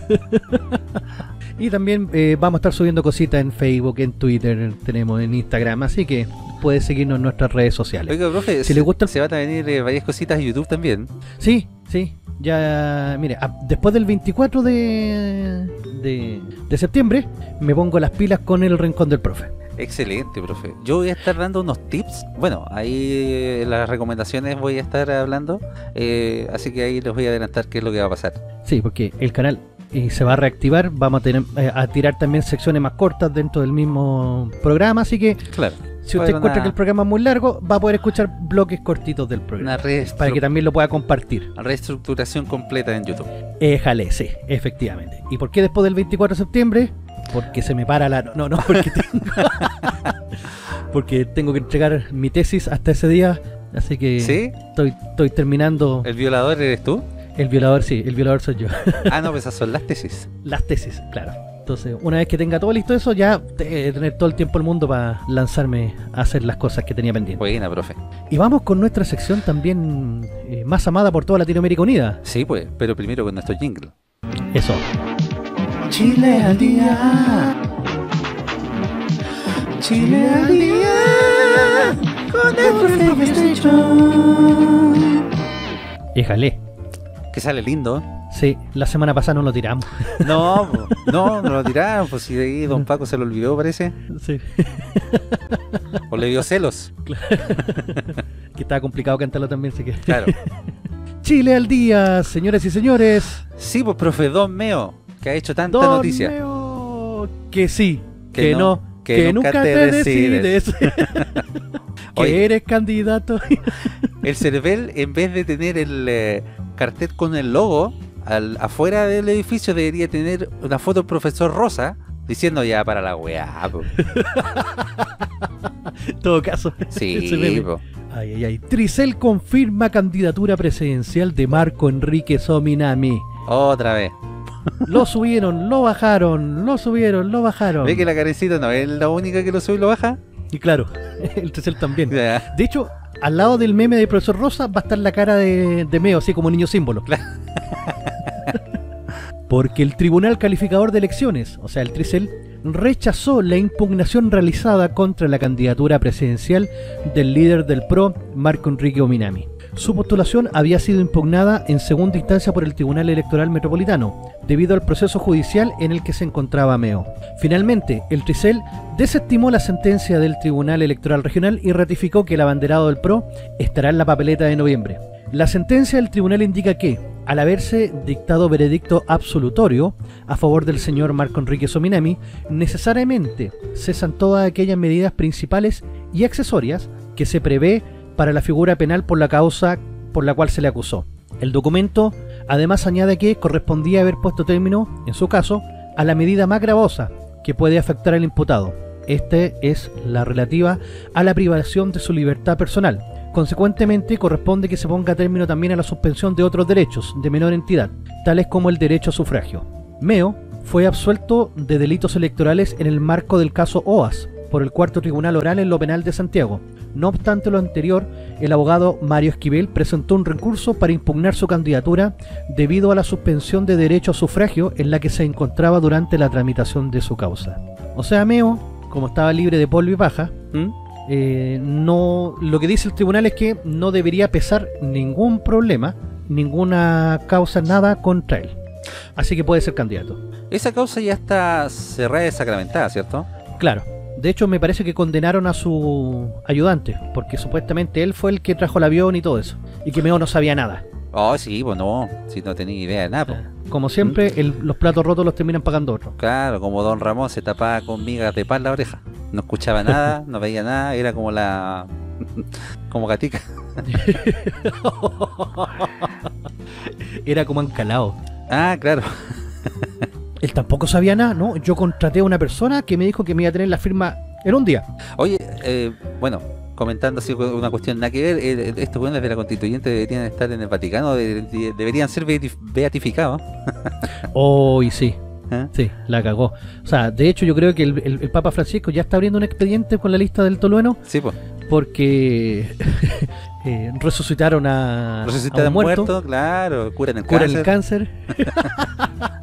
Y también eh, vamos a estar subiendo cositas en Facebook, en Twitter, tenemos en Instagram, así que puedes seguirnos en nuestras redes sociales. Oiga, profe, Si se, le gusta el- se van a venir eh, varias cositas a YouTube también. Sí, sí, ya, mire, a- después del veinticuatro de, de, de septiembre me pongo las pilas con el Rincón del Profe. Excelente, profe. Yo voy a estar dando unos tips. Bueno, ahí en las recomendaciones voy a estar hablando. eh, así que ahí les voy a adelantar qué es lo que va a pasar. Sí, porque el canal eh, se va a reactivar, vamos a, tener, eh, a tirar también secciones más cortas dentro del mismo programa, así que Claro. si usted Bueno, encuentra una- que el programa es muy largo, va a poder escuchar bloques cortitos del Una programa, reestru- para que también lo pueda compartir. reestructuración completa en YouTube. Éjale, sí, efectivamente. ¿Y por qué después del veinticuatro de septiembre? Porque se me para la... No, no, porque tengo... porque tengo que entregar mi tesis hasta ese día, así que ¿Sí? estoy, estoy terminando... ¿El violador eres tú? El violador, sí, el violador soy yo. Ah, no, pues esas son las tesis. Las tesis, claro. Entonces, una vez que tenga todo listo eso, ya te- tener todo el tiempo del mundo para lanzarme a hacer las cosas que tenía pendientes. Buena, profe. Y vamos con nuestra sección también eh, más amada por toda Latinoamérica Unida. Sí, pues, pero primero con nuestro jingle. Eso. Chile al día. Chile al día. Con el profe Station. Éjale. Que sale lindo. Sí, la semana pasada no lo tiramos. No, po, no, no lo tiraron. Pues si de ahí don Paco se lo olvidó, parece. Sí. O le dio celos. Que estaba complicado cantarlo también, así que... Claro. Chile al día, señoras y señores. Sí, pues, profe, Don Meo, que ha hecho tanta Don noticia. Meo, que sí, Que que, no, no, que que, nunca nunca, te te decides. decides. Que Oye. eres candidato. El CERVEL, en vez de tener el eh, cartel con el logo, al, afuera del edificio debería tener una foto del profesor Rosa diciendo ya para la weá. Po. En todo caso. ese Sí, meme. po. Ay, ay, ay. Tricel confirma candidatura presidencial de Marco Enrique Sominami. Otra vez. Lo subieron, lo bajaron, lo subieron, lo bajaron. ¿Ve que la Karencita no es la única que lo sube y lo baja? Y claro, el Tricel también. Ya. De hecho, al lado del meme de profesor Rosa va a estar la cara de, de Meo, así como niño símbolo. Porque el Tribunal Calificador de Elecciones, o sea, el Tricel, rechazó la impugnación realizada contra la candidatura presidencial del líder del P R O, Marco Enrique Ominami. Su postulación había sido impugnada en segunda instancia por el Tribunal Electoral Metropolitano, debido al proceso judicial en el que se encontraba Meo. Finalmente, el Tricel desestimó la sentencia del Tribunal Electoral Regional y ratificó que el abanderado del P R O estará en la papeleta de noviembre. La sentencia del tribunal indica que, al haberse dictado veredicto absolutorio a favor del señor Marco Enrique Sominami, necesariamente cesan todas aquellas medidas principales y accesorias que se prevé para la figura penal por la causa por la cual se le acusó. El documento además añade que correspondía haber puesto término, en su caso, a la medida más gravosa que puede afectar al imputado. Esta es la relativa a la privación de su libertad personal. Consecuentemente, corresponde que se ponga término también a la suspensión de otros derechos de menor entidad, tales como el derecho a sufragio. Meo fue absuelto de delitos electorales en el marco del caso O A S por el Cuarto Tribunal Oral en lo Penal de Santiago. No obstante lo anterior, el abogado Mario Esquivel presentó un recurso para impugnar su candidatura debido a la suspensión de derecho a sufragio en la que se encontraba durante la tramitación de su causa. O sea, Meo, como estaba libre de polvo y paja, ¿Mm? eh, no, lo que dice el tribunal es que no debería pesar ningún problema, ninguna causa, nada contra él. Así que puede ser candidato. Esa causa ya está cerrada y sacramentada, ¿cierto? Claro. De hecho, me parece que condenaron a su ayudante, porque supuestamente él fue el que trajo el avión y todo eso. Y que Meo no sabía nada. Oh, sí, pues no, si no tenía idea de nada. Po. Como siempre, el- los platos rotos los terminan pagando otros. Claro, como Don Ramón se tapaba con migas de pan la oreja. No escuchaba nada, no veía nada, era como la... como Gatica. Era como encalado. Ah, claro. Él tampoco sabía nada, ¿no? Yo contraté a una persona que me dijo que me iba a tener la firma en un día. Oye, eh, bueno, comentando así una cuestión nada que ver, eh, estos buenos de la constituyente deberían estar en el Vaticano, de- de- deberían ser beati- beatificados. Oh, y sí. ¿Eh? Sí, la cagó. O sea, de hecho yo creo que el, el- el Papa Francisco ya está abriendo un expediente con la lista del tolueno, Sí, pues. porque eh, resucitaron a, Resucitar a a un muerto, muerto, claro, curan el curan cáncer. el cáncer.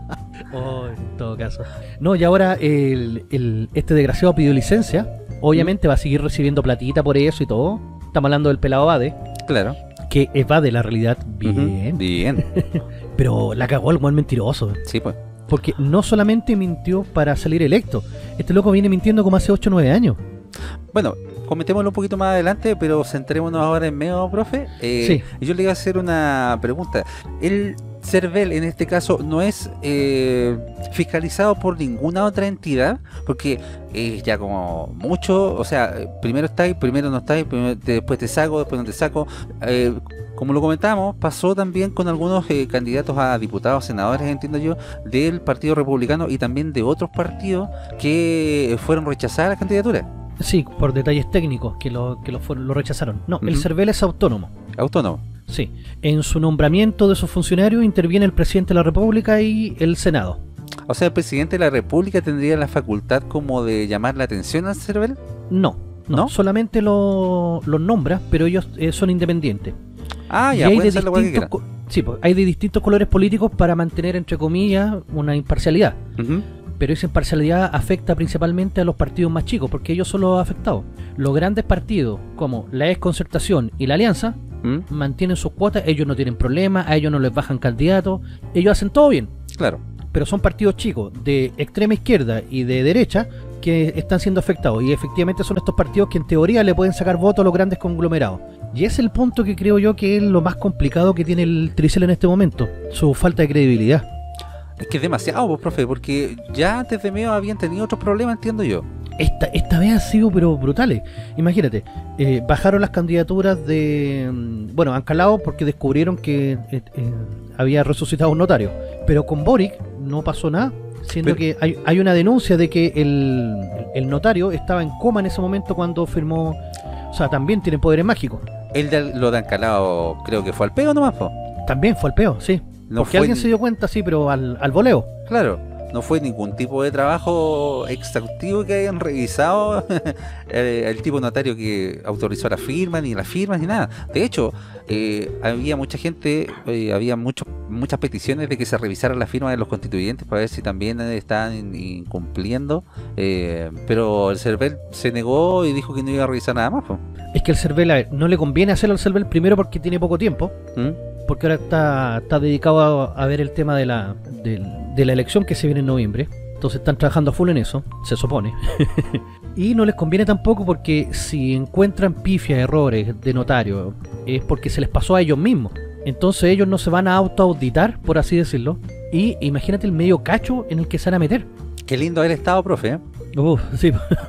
Oh, en todo caso. No, y ahora el, el, este desgraciado pidió licencia. Obviamente va a seguir recibiendo platita por eso y todo. Estamos hablando del pelado Bade, Claro. que evade la realidad bien. Ujú, bien. Pero la cagó el buen mentiroso. Sí, pues. Porque no solamente mintió para salir electo. Este loco viene mintiendo como hace ocho o nueve años. Bueno, comentémoslo un poquito más adelante, pero centrémonos ahora en medio, profe. Eh, Sí. Yo le iba a hacer una pregunta. El CERVEL, en este caso, no es eh, fiscalizado por ninguna otra entidad, porque es ya como mucho, o sea, primero estáis, primero no estáis, primero- después te saco, después no te saco. Eh, como lo comentamos, pasó también con algunos eh, candidatos a diputados, senadores, entiendo yo, del Partido Republicano y también de otros partidos que fueron rechazadas las candidaturas. Sí, por detalles técnicos que lo, que lo, fueron- lo rechazaron. No, el Ujú. CERVEL es autónomo. Autónomo. Sí. En su nombramiento de sus funcionarios interviene el presidente de la República y el Senado. O sea, el presidente de la República tendría la facultad como de llamar la atención al CERVEL. No, no, ¿No? solamente lo- los nombra, pero ellos eh, son independientes. Ah, Y ya, hay pueden de ser lo que distintos quieran. co- sí, pues, hay de distintos colores políticos para mantener, entre comillas, una imparcialidad. Ujú. Pero esa imparcialidad afecta principalmente a los partidos más chicos, porque ellos son los afectados. Los grandes partidos, como la Exconcertación y la Alianza, ¿Mm? mantienen sus cuotas, ellos no tienen problemas, a ellos no les bajan candidatos, ellos hacen todo bien. Claro. Pero son partidos chicos de extrema izquierda y de derecha que están siendo afectados, y efectivamente son estos partidos que en teoría le pueden sacar votos a los grandes conglomerados. Y ese es el punto que creo yo que es lo más complicado que tiene el Tricel en este momento, su falta de credibilidad. Es que es demasiado, pues, profe, porque ya antes de medio habían tenido otros problemas, entiendo yo. Esta, esta vez han sido pero brutales. Imagínate, eh, bajaron las candidaturas de... mm, Bueno, han calado porque descubrieron que eh, eh, había resucitado un notario. Pero con Boric no pasó nada, siendo Pero- que hay, hay una denuncia de que el, el notario estaba en coma en ese momento cuando firmó... O sea, también tiene poderes mágicos. El de, lo de Ancalao creo que fue al peo nomás, po. También fue al peo, sí. No porque fue alguien ni- se dio cuenta, sí, pero al, al voleo. Claro, no fue ningún tipo de trabajo exhaustivo que hayan revisado el, el tipo notario que autorizó la firma, ni las firmas, ni nada. De hecho, eh, había mucha gente, eh, había muchos muchas peticiones de que se revisara la firma de los constituyentes para ver si también eh, estaban in- incumpliendo, eh, pero el CERVEL se negó y dijo que no iba a revisar nada más, po. Es que el CERVEL, a ver, no le conviene hacerlo al CERVEL primero porque tiene poco tiempo. ¿Mm? Porque ahora está, está dedicado a, a ver el tema de la, de, de la elección que se viene en noviembre. Entonces están trabajando a full en eso, se supone. Y no les conviene tampoco porque si encuentran pifias, errores de notario, es porque se les pasó a ellos mismos. Entonces ellos no se van a autoauditar, por así decirlo. Y imagínate el medio cacho en el que se van a meter. Qué lindo haber estado, profe, ¿eh? Uf, sí.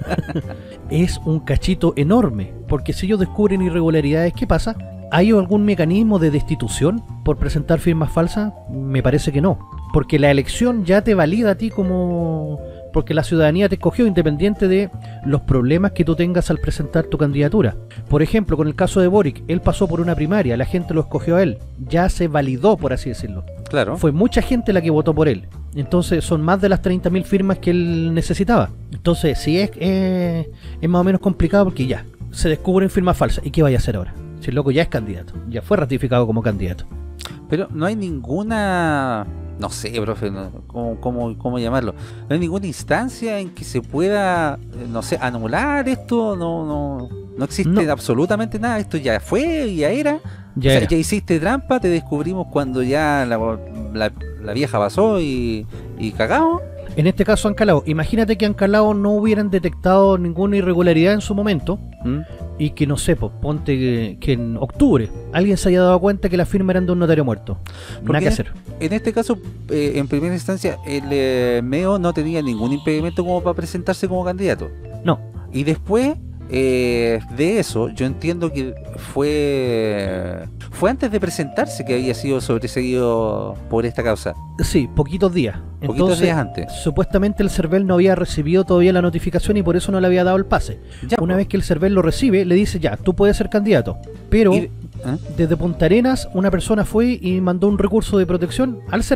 Es un cachito enorme, porque si ellos descubren irregularidades, ¿qué pasa? ¿Hay algún mecanismo de destitución por presentar firmas falsas? Me parece que no, porque la elección ya te valida a ti como... porque la ciudadanía te escogió independiente de los problemas que tú tengas al presentar tu candidatura. Por ejemplo, con el caso de Boric, él pasó por una primaria, la gente lo escogió a él, ya se validó, por así decirlo. Claro. Fue mucha gente la que votó por él. Entonces son más de las treinta mil firmas que él necesitaba. Entonces sí es, eh, es más o menos complicado porque ya, se descubren firmas falsas. ¿Y qué vaya a hacer ahora? Si el loco ya es candidato, ya fue ratificado como candidato. Pero no hay ninguna, no sé, profe, no- ¿cómo, cómo, cómo llamarlo? No hay ninguna instancia en que se pueda, eh, no sé, anular esto, no, no, no existe No. absolutamente nada, esto ya fue, ya era. Ya O sea, era. ya hiciste trampa, te descubrimos cuando ya la, la- la vieja pasó y, y cagado. En este caso Ancalao, imagínate que Ancalao no hubieran detectado ninguna irregularidad en su momento ¿Mm? y que no sé, pues, ponte que, que en octubre alguien se haya dado cuenta que las firmas eran de un notario muerto. Nada Porque que hacer. En este caso, eh, en primera instancia, el eh, Meo no tenía ningún impedimento como para presentarse como candidato. No, Y después eh, de eso, yo entiendo que fue fue antes de presentarse que había sido sobreseído por esta causa. sí, poquitos días. Poquitos Entonces, días antes. supuestamente el CERVEL no había recibido todavía la notificación y por eso no le había dado el pase. Ya, Una po. vez que el CERVEL lo recibe, le dice ya, tú puedes ser candidato. Pero Y- ¿eh? desde Punta Arenas una persona fue y mandó un recurso de protección al CERVEL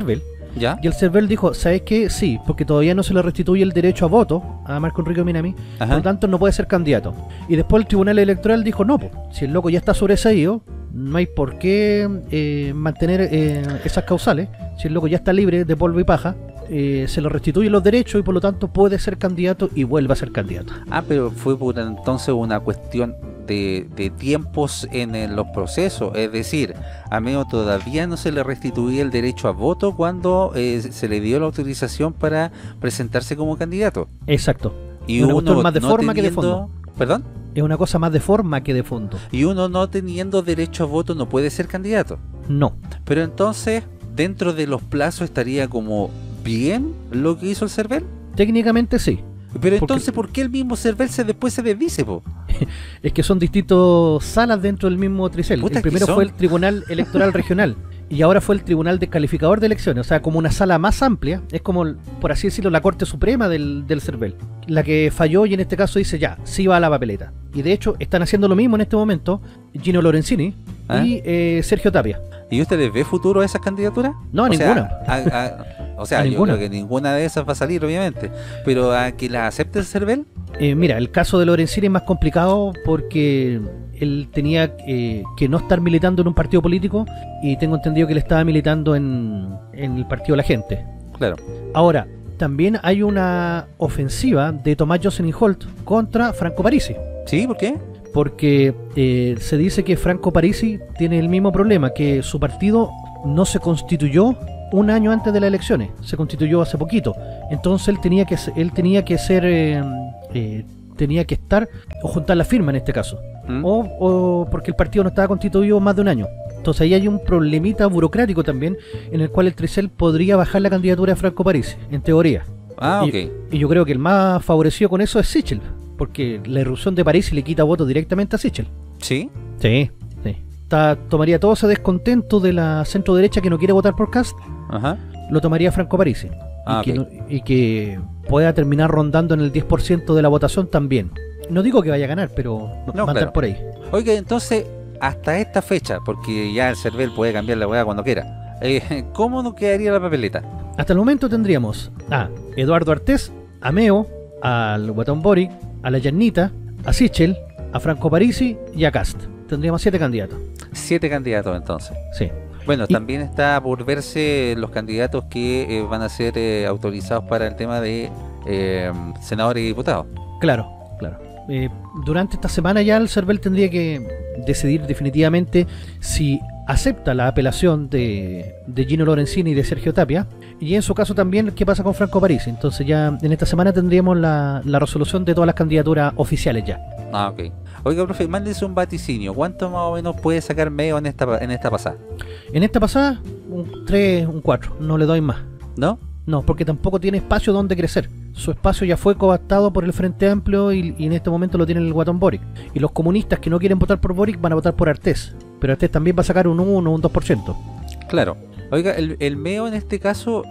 ¿Ya? Y el CERVEL dijo, ¿sabes qué? Sí, porque todavía no se le restituye el derecho a voto a Marco Enrique Minami, Ajá. por lo tanto no puede ser candidato. Y después el Tribunal Electoral dijo, no, po, si el loco ya está sobreseído, no hay por qué eh, mantener eh, esas causales, si el loco ya está libre de polvo y paja, eh, se le restituyen los derechos y por lo tanto puede ser candidato y vuelve a ser candidato. Ah, pero fue por entonces una cuestión de, de tiempos en, en los procesos, es decir, a Meo todavía no se le restituía el derecho a voto cuando eh, se le dio la autorización para presentarse como candidato. Exacto. Y Es una uno cuestión más de no forma que de teniendo- fondo. ¿Perdón? Es una cosa más de forma que de fondo. Y uno no teniendo derecho a voto no puede ser candidato. No. Pero entonces, dentro de los plazos estaría como bien lo que hizo el CERVEL. Técnicamente sí. Pero Porque- entonces, ¿por qué el mismo CERVEL se después se desdice, po? Es que son distintos salas dentro del mismo tricel. Puta, El que primero son. fue el Tribunal Electoral Regional y ahora fue el Tribunal Descalificador de Elecciones. O sea, como una sala más amplia. Es como, por así decirlo, la Corte Suprema del, del CERVEL. La que falló y en este caso dice ya, sí va a la papeleta. Y de hecho están haciendo lo mismo en este momento Gino Lorenzini ¿Ah? y eh, Sergio Tapia. ¿Y usted les ve futuro a esas candidaturas? No, a O ninguna. Sea, a- a- o sea, A yo ninguna. creo que ninguna de esas va a salir, obviamente. Pero a que la acepte el CERVEL. Eh, mira, el caso de Lorenzini es más complicado porque él tenía eh, que no estar militando en un partido político y tengo entendido que él estaba militando en, en el partido de la gente. Claro. Ahora, también hay una ofensiva de Tomás Jocelyn Holt contra Franco Parisi, ¿Sí? ¿Por qué? porque eh, se dice que Franco Parisi tiene el mismo problema, que su partido no se constituyó un año antes de las elecciones, se constituyó hace poquito. Entonces él tenía que se- él tenía que ser eh, eh, tenía que estar o juntar la firma en este caso, ¿Mm? o, o porque el partido no estaba constituido más de un año. Entonces ahí hay un problemita burocrático también en el cual el Tricel podría bajar la candidatura de Franco Parisi, en teoría. Ah, ok. Y, y yo creo que el más favorecido con eso es Sichel, porque la irrupción de Parisi le quita votos directamente a Sichel. ¿Sí? Sí, sí. Está- tomaría todo ese descontento de la centro derecha que no quiere votar por Cast, Ajá. lo tomaría Franco Parisi. Ah, y, que ok. no- y que pueda terminar rondando en el diez por ciento de la votación también. No digo que vaya a ganar, pero No, va a claro. andar por ahí. Oiga, entonces, hasta esta fecha, porque ya el CERVEL puede cambiar la weá cuando quiera, eh, ¿cómo nos quedaría la papeleta? Hasta el momento tendríamos a Eduardo Artés, a Meo, al Guatón Boric, a la Yanita, a Sichel, a Franco Parisi y a Cast. Tendríamos siete candidatos. Siete candidatos entonces. Sí. Bueno, Y- también está por verse los candidatos que eh, van a ser eh, autorizados para el tema de eh, senadores y diputados. Claro, claro. Eh, durante esta semana ya el CERVEL tendría que decidir definitivamente si acepta la apelación de, de Gino Lorenzini y de Sergio Tapia, y en su caso también qué pasa con Franco Parisi. Entonces ya en esta semana tendríamos la, la resolución de todas las candidaturas oficiales ya. Ah, ok. Oiga, profe, mándese un vaticinio. ¿Cuánto más o menos puede sacar Meo en esta, en esta pasada? En esta pasada, un tres, un cuatro, no le doy más. ¿No? No, porque tampoco tiene espacio donde crecer. Su espacio ya fue cooptado por el Frente Amplio y, y en este momento lo tiene el Guatón Boric. Y los comunistas que no quieren votar por Boric van a votar por Artés. Pero Artés también va a sacar un uno o un dos por ciento. Claro. Oiga, el, el Meo en este caso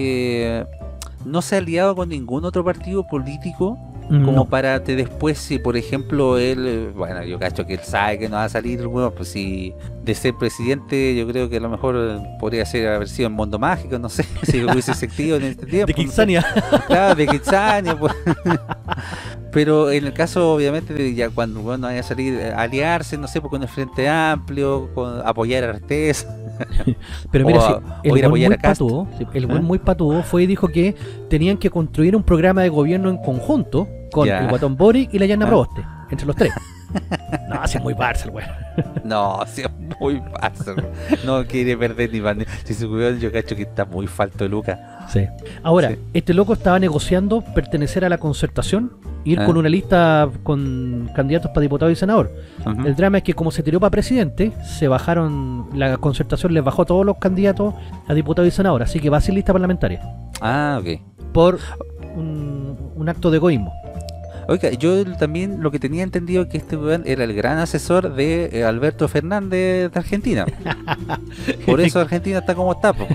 eh, no se ha aliado con ningún otro partido político como No. para que después, si por ejemplo él, eh, bueno, yo cacho que él sabe que no va a salir, bueno, pues si de ser presidente, yo creo que a lo mejor eh, podría ser haber sido en Mundo Mágico, no sé, si hubiese existido en este tiempo. De no sé. Kitsania. Claro, de Kitsania, pues. Pero en el caso, obviamente, de ya cuando bueno, vaya a salir, eh, aliarse, no sé, pues, con el Frente Amplio, con apoyar a Artés. Pero mira, O sí, a- el o ir a buen apoyar muy a Cast. patudo, sí, el buen ¿Ah? muy patudo fue y dijo que tenían que construir un programa de gobierno en conjunto con Ya. el Guatón Boric y la Yanna Ah. Proboste, entre los tres. No, así es muy Barça el weón. No, sí, es muy fácil. No quiere perder ni pan. Si se cuidó, yo cacho que está muy falto de Lucas. Sí. Ahora, Sí. este loco estaba negociando pertenecer a la concertación, ir Ah. con una lista con candidatos para diputado y senador. Ujú. El drama es que como se tiró para presidente, se bajaron, la concertación les bajó a todos los candidatos a diputado y senador, así que va sin lista parlamentaria. Ah, ok. Por un, un acto de egoísmo. Oiga, yo también lo que tenía entendido que este weón era el gran asesor de eh, Alberto Fernández de Argentina. Por eso Argentina está como está, po.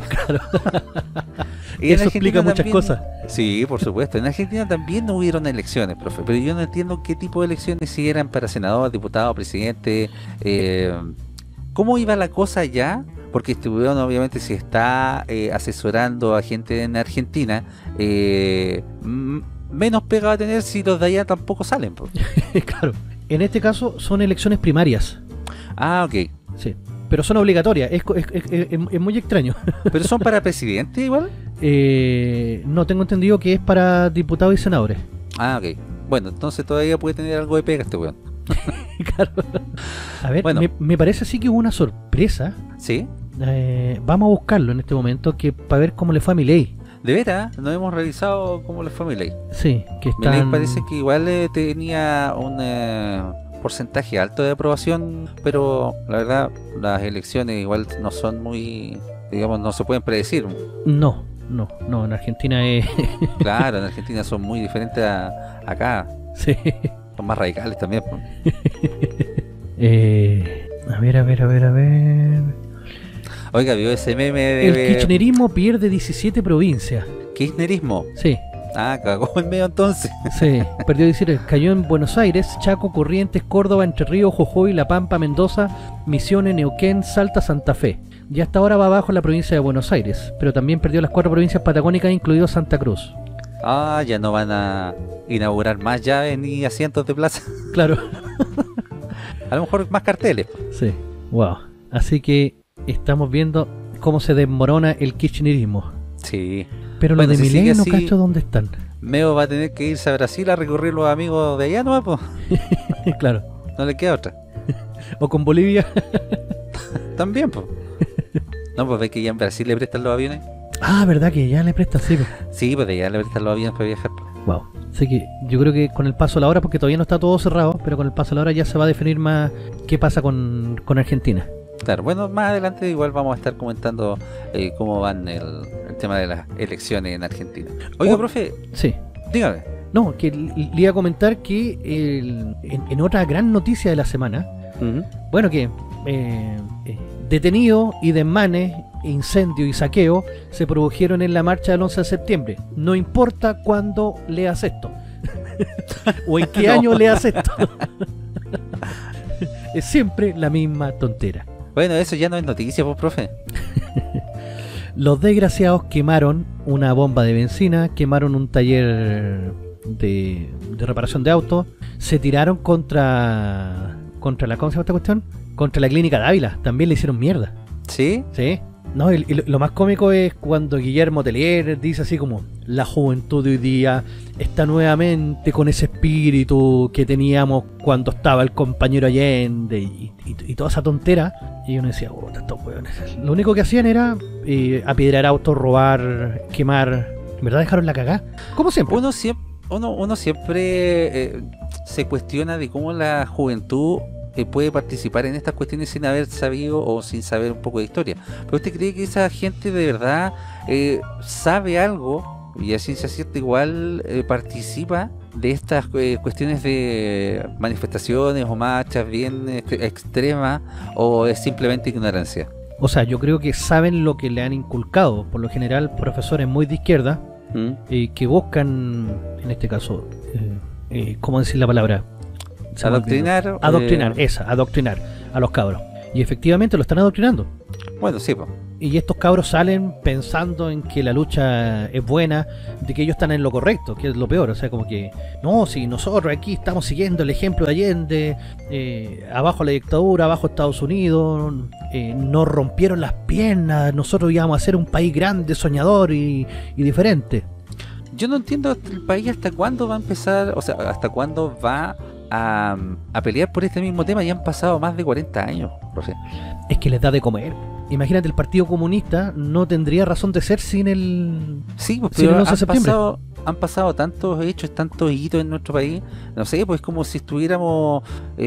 Y en Eso Argentina explica muchas también- cosas. Sí, por supuesto. En Argentina también no hubieron elecciones, profe. Pero yo no entiendo qué tipo de elecciones si eran para senador, diputado, presidente. Eh, ¿Cómo iba la cosa allá? porque este weón obviamente si está eh, asesorando a gente en Argentina, eh, menos pega va a tener si los de allá tampoco salen, po. Claro, en este caso son elecciones primarias. Ah, ok. Sí, pero son obligatorias, es, es, es, es, es muy extraño. ¿Pero son para presidente igual? Eh, no, tengo entendido que es para diputados y senadores. Ah, ok. Bueno, entonces todavía puede tener algo de pega este weón. Claro. A ver, bueno. me, me parece así que hubo una sorpresa. ¿Sí? Eh, vamos a buscarlo en este momento que para ver cómo le fue a Milei. De veras, no hemos revisado cómo le fue a Milei. Sí, que están... Milei parece que igual eh, tenía un eh, porcentaje alto de aprobación, pero la verdad las elecciones igual no son muy, digamos, no se pueden predecir. No, no, no, en Argentina es... Claro, en Argentina son muy diferentes a acá. Sí. Son más radicales también. eh, a ver, a ver, a ver, a ver... Oiga, vio ese meme de... El kirchnerismo pierde diecisiete provincias. ¿Kirchnerismo? Sí. Ah, cagó en medio entonces. Sí, perdió diecisiete. Cayó en Buenos Aires, Chaco, Corrientes, Córdoba, Entre Ríos, Jujuy, La Pampa, Mendoza, Misiones, Neuquén, Salta, Santa Fe. Y hasta ahora va abajo en la provincia de Buenos Aires, pero también perdió las cuatro provincias patagónicas, incluido Santa Cruz. Ah, ya no van a inaugurar más llaves ni asientos de plaza. Claro. A lo mejor más carteles. Sí, wow. Así que estamos viendo cómo se desmorona el kirchnerismo. Sí. Pero bueno, los de si Milei no así, cacho dónde están. Meo va a tener que irse a Brasil a recorrer los amigos de allá, ¿no? Pues? Claro. No le queda otra. O con Bolivia. También, pues. No, pues ve que ya en Brasil le prestan los aviones. Ah, verdad que ya le prestan, sí. Pues. Sí, pues de allá le prestan los aviones para viajar. Wow. Así que yo creo que con el paso de la hora, porque todavía no está todo cerrado, pero con el paso de la hora ya se va a definir más qué pasa con, con Argentina. Claro, bueno, más adelante igual vamos a estar comentando eh, cómo van el, el tema de las elecciones en Argentina. Oiga, Oh, profe, sí. dígame. No, que le iba a comentar que el, en, en otra gran noticia de la semana, Uh-huh. bueno, que eh, eh, detenido y desmanes, incendio y saqueo se produjeron en la marcha del once de septiembre. No importa cuándo leas esto o en qué No. año leas esto. Es siempre la misma tontera. Bueno, eso ya no es noticia, pues, profe. Los desgraciados quemaron una bomba de benzina, quemaron un taller de, de reparación de autos, se tiraron contra contra la, ¿cómo se llama esta cuestión? Contra la clínica Dávila, también le hicieron mierda. ¿Sí? Sí. No, y, y lo, lo más cómico es cuando Guillermo Tellier dice así como: la juventud de hoy día está nuevamente con ese espíritu que teníamos cuando estaba el compañero Allende y, y, y toda esa tontera. Y uno decía, oh, estos hueones. Lo único que hacían era eh, apedrear autos, robar, quemar. ¿En verdad dejaron la cagada? Como siempre. Uno siempre, uno, uno siempre eh, se cuestiona de cómo la juventud eh, puede participar en estas cuestiones sin haber sabido o sin saber un poco de historia. ¿Pero usted cree que esa gente de verdad eh, sabe algo y a ciencia cierta igual eh, participa de estas eh, cuestiones de manifestaciones o marchas bien ex extremas, o es simplemente ignorancia? O sea, yo creo que saben lo que le han inculcado, por lo general profesores muy de izquierda, ¿Mm? eh, que buscan, en este caso, eh, eh, ¿cómo decir la palabra? Se me Adoctrinar. olvidó. Adoctrinar, eh, esa, adoctrinar a los cabros. Y efectivamente lo están adoctrinando. Bueno, sí, pues. Y estos cabros salen pensando en que la lucha es buena, de que ellos están en lo correcto, que es lo peor. O sea, como que, no, si nosotros aquí estamos siguiendo el ejemplo de Allende, eh, abajo la dictadura, abajo Estados Unidos, eh, nos rompieron las piernas, nosotros íbamos a ser un país grande, soñador y, y diferente. Yo no entiendo el país hasta cuándo va a empezar, o sea, hasta cuándo va a, a pelear por este mismo tema. Ya han pasado más de cuarenta años, profe. Es que les da de comer. Imagínate, el Partido Comunista no tendría razón de ser sin el... Sí, pues, sin pero el once de han septiembre. pasado, han pasado tantos hechos, tantos hitos en nuestro país. No sé, pues como si estuviéramos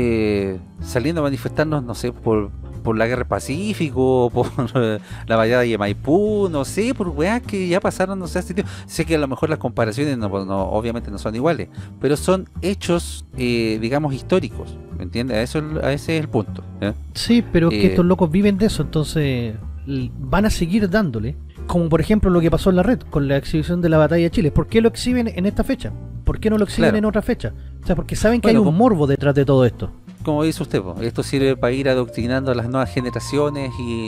eh, saliendo a manifestarnos, no sé, por, por la guerra del Pacífico, por la batalla de Maipú, no sé, por weas que ya pasaron, no sé, hace tiempo. Sé que a lo mejor las comparaciones no, no, obviamente no son iguales, pero son hechos, eh, digamos, históricos, ¿me entiendes? A, eso, a ese es el punto, ¿eh? Sí, pero es que Eh, estos locos viven de eso, entonces l- van a seguir dándole. Como por ejemplo lo que pasó en la red con la exhibición de la batalla de Chile. ¿Por qué lo exhiben en esta fecha? ¿Por qué no lo exhiben Claro. en otra fecha? O sea, porque saben que Bueno, hay un com- morbo detrás de todo esto. Como dice usted, po, esto sirve para ir adoctrinando a las nuevas generaciones y,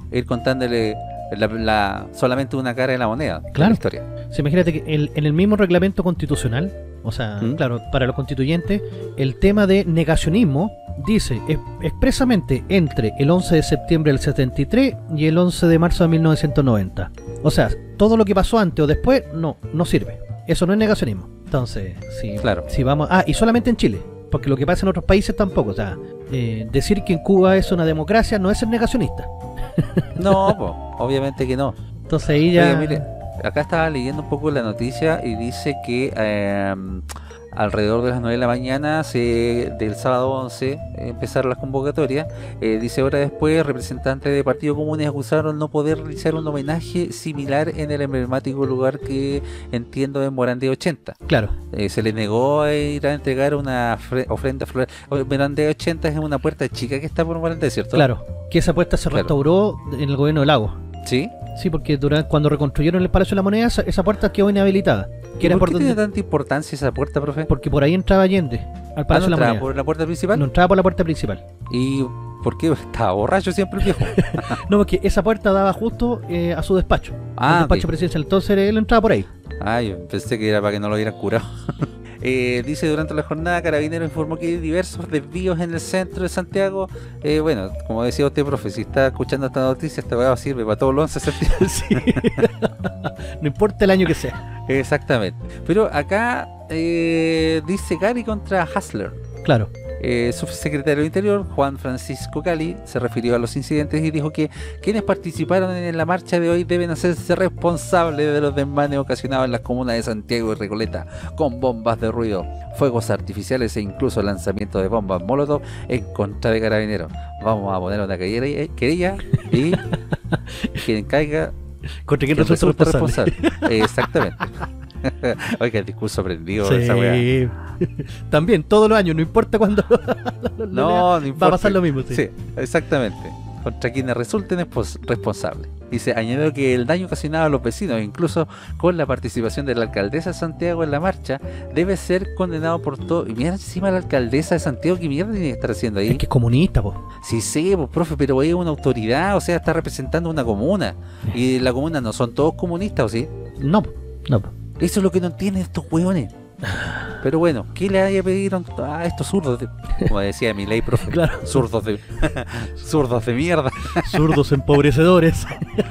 ir contándole la, la, solamente una cara de la moneda, de Claro. la historia. Sí, imagínate que el- en el mismo reglamento constitucional, o sea, ¿Mm? claro, para los constituyentes, el tema de negacionismo dice es- expresamente entre el once de septiembre del setenta y tres y el once de marzo de mil novecientos noventa. O sea, todo lo que pasó antes o después, no, no sirve. Eso no es negacionismo. Entonces, si, Claro. si vamos... Ah, y solamente en Chile, porque lo que pasa en otros países tampoco. O sea, eh, decir que en Cuba es una democracia no es ser negacionista. No, po, obviamente que no. Entonces ahí ya... Oiga, mire, acá estaba leyendo un poco la noticia y dice que eh, alrededor de las nueve de la mañana se, del sábado once eh, empezaron las convocatorias. Eh, dice horas después, representantes de Partido Comunes acusaron no poder realizar un homenaje similar en el emblemático lugar que entiendo en Morandé ochenta. Claro, Eh, se les negó a ir a entregar una fre- ofrenda floral. Oye, Morandé ochenta es una puerta chica que está por Morandé, ¿cierto? claro. Que esa puerta se Claro. restauró en el gobierno de Lago. ¿Sí? Sí, porque durante, cuando reconstruyeron el Palacio de la Moneda, esa, esa puerta quedó inhabilitada. Que ¿Y era ¿Por por qué donde, tiene tanta importancia esa puerta, profe? porque por ahí entraba Allende al Ah, Palacio ¿no de la entraba Moneda. por la puerta principal? No entraba por la puerta principal. ¿Y por qué estaba borracho siempre el viejo? No, porque esa puerta daba justo eh, a su despacho. Ah, al despacho ok. presidencial. Entonces él entraba por ahí. Ah, yo pensé que era para que no lo hubieran curado. Eh, dice, durante la jornada, Carabineros informó que hay diversos desvíos en el centro de Santiago. Eh, bueno, como decía usted, profe, si está escuchando esta noticia, esta weá sirve para todos los once de septiembre. Sí. No importa el año que sea. Exactamente. Pero acá eh, dice Gary contra Hassler. Claro. Eh, subsecretario del Interior, Juan Francisco Cali, se refirió a los incidentes y dijo que quienes participaron en la marcha de hoy deben hacerse responsables de los desmanes ocasionados en las comunas de Santiago y Recoleta con bombas de ruido, fuegos artificiales e incluso lanzamiento de bombas molotov en contra de Carabineros. Vamos a poner una querella, querella y quien caiga Contra quien quien resulta resulte responsable. responsable. Eh, exactamente. Oiga, el discurso aprendido esa weá. Sí. También, todos los años, no importa cuándo. lo lea, No, no importa. Va a pasar lo mismo, sí. Sí, exactamente. Contra quienes resulten espos- responsables. Dice, añadió que el daño ocasionado a los vecinos, incluso con la participación de la alcaldesa de Santiago en la marcha, debe ser condenado por todo. Y mira encima la alcaldesa de Santiago, ¿qué mierda tiene que estar haciendo ahí? Es que es comunista, po. Sí, sí, pues profe, pero es una autoridad, o sea, está representando una comuna. Y la comuna no son todos comunistas, ¿o sí? No, po. no. po. Eso es lo que no entienden estos hueones. Pero bueno, ¿qué le haya pedido a estos zurdos? De, como decía mi ley, profe. Claro. Zurdos de. zurdos de mierda. Zurdos empobrecedores.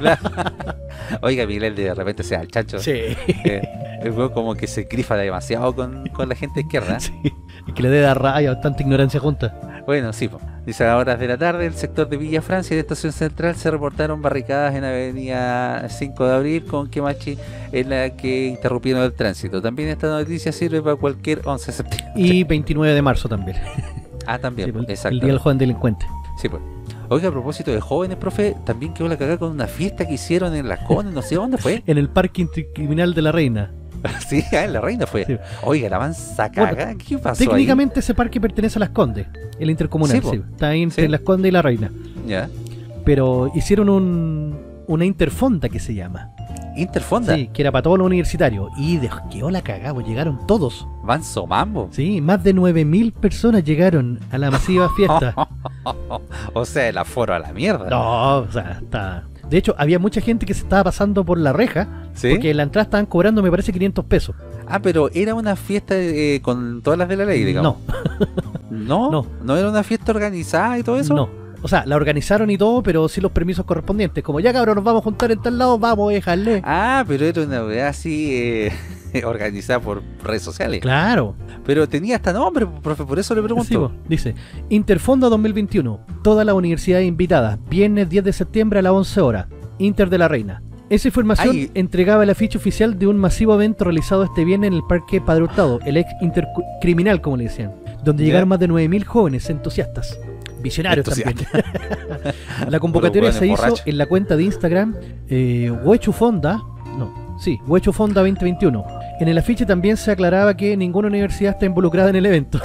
Oiga, Miguel de repente sea el chancho. Sí. Eh, el huevo como que se grifa demasiado con, con la gente izquierda. Sí. Y que le dé da rabia, tanta ignorancia junta. Bueno, sí, po. Dice, a horas de la tarde, el sector de Villa Francia y de Estación Central se reportaron barricadas en Avenida cinco de abril con Quemachi, en la que interrumpieron el tránsito. También esta noticia sirve para cualquier once de septiembre. Y veintinueve de marzo también. Ah, también, Sí, po, el, exacto. el día del joven delincuente. Sí, pues. Oiga, a propósito de jóvenes, profe, también quedó la cagada con una fiesta que hicieron en Las Condes, no sé dónde fue. En el Parque Criminal de la Reina. Sí, ah, en La Reina fue. Sí. Oiga, la mansa caga, ¿qué pasó Técnicamente ese parque pertenece a Las Condes, el intercomunal, Sí, po. sí. Está ahí entre Sí. Las Condes y la Reina. ahí? Ya. Pero hicieron un, una interfonda que se llama. Interfonda. Sí, que era para todos los universitarios. Y de, quedó la cagada, pues, llegaron todos. Manso mambo. Sí, más de nueve mil personas llegaron a la masiva fiesta. O sea, el aforo a la mierda. No, o sea, está... De hecho, había mucha gente que se estaba pasando por la reja, ¿Sí? porque en la entrada estaban cobrando, me parece, quinientos pesos. Ah, pero era una fiesta eh, con todas las de la ley, digamos. No, ¿No? No. ¿No era una fiesta organizada y todo eso? no. O sea, la organizaron y todo, pero sin los permisos correspondientes. Como ya, cabrón, nos vamos a juntar en tal lado, vamos a dejarle. Ah, pero era una weá así eh, organizada por redes sociales. Claro. Pero tenía hasta nombre, profe, por eso le pregunto. Sí, po. Dice, Interfonda dos mil veintiuno, todas las universidades invitadas, viernes diez de septiembre a las once horas, Inter de la Reina. Esa información Ay. entregaba el afiche oficial de un masivo evento realizado este viernes en el Parque Padre Hurtado, el ex intercriminal, como le decían, donde Ya. llegaron más de nueve mil jóvenes entusiastas. Visionarios Entusiasta. también. La convocatoria Puro se hueones hizo borrachos. en la cuenta de Instagram eh, Huechufonda, no, sí, Huechufonda veinte veintiuno. En el afiche también se aclaraba que ninguna universidad está involucrada en el evento.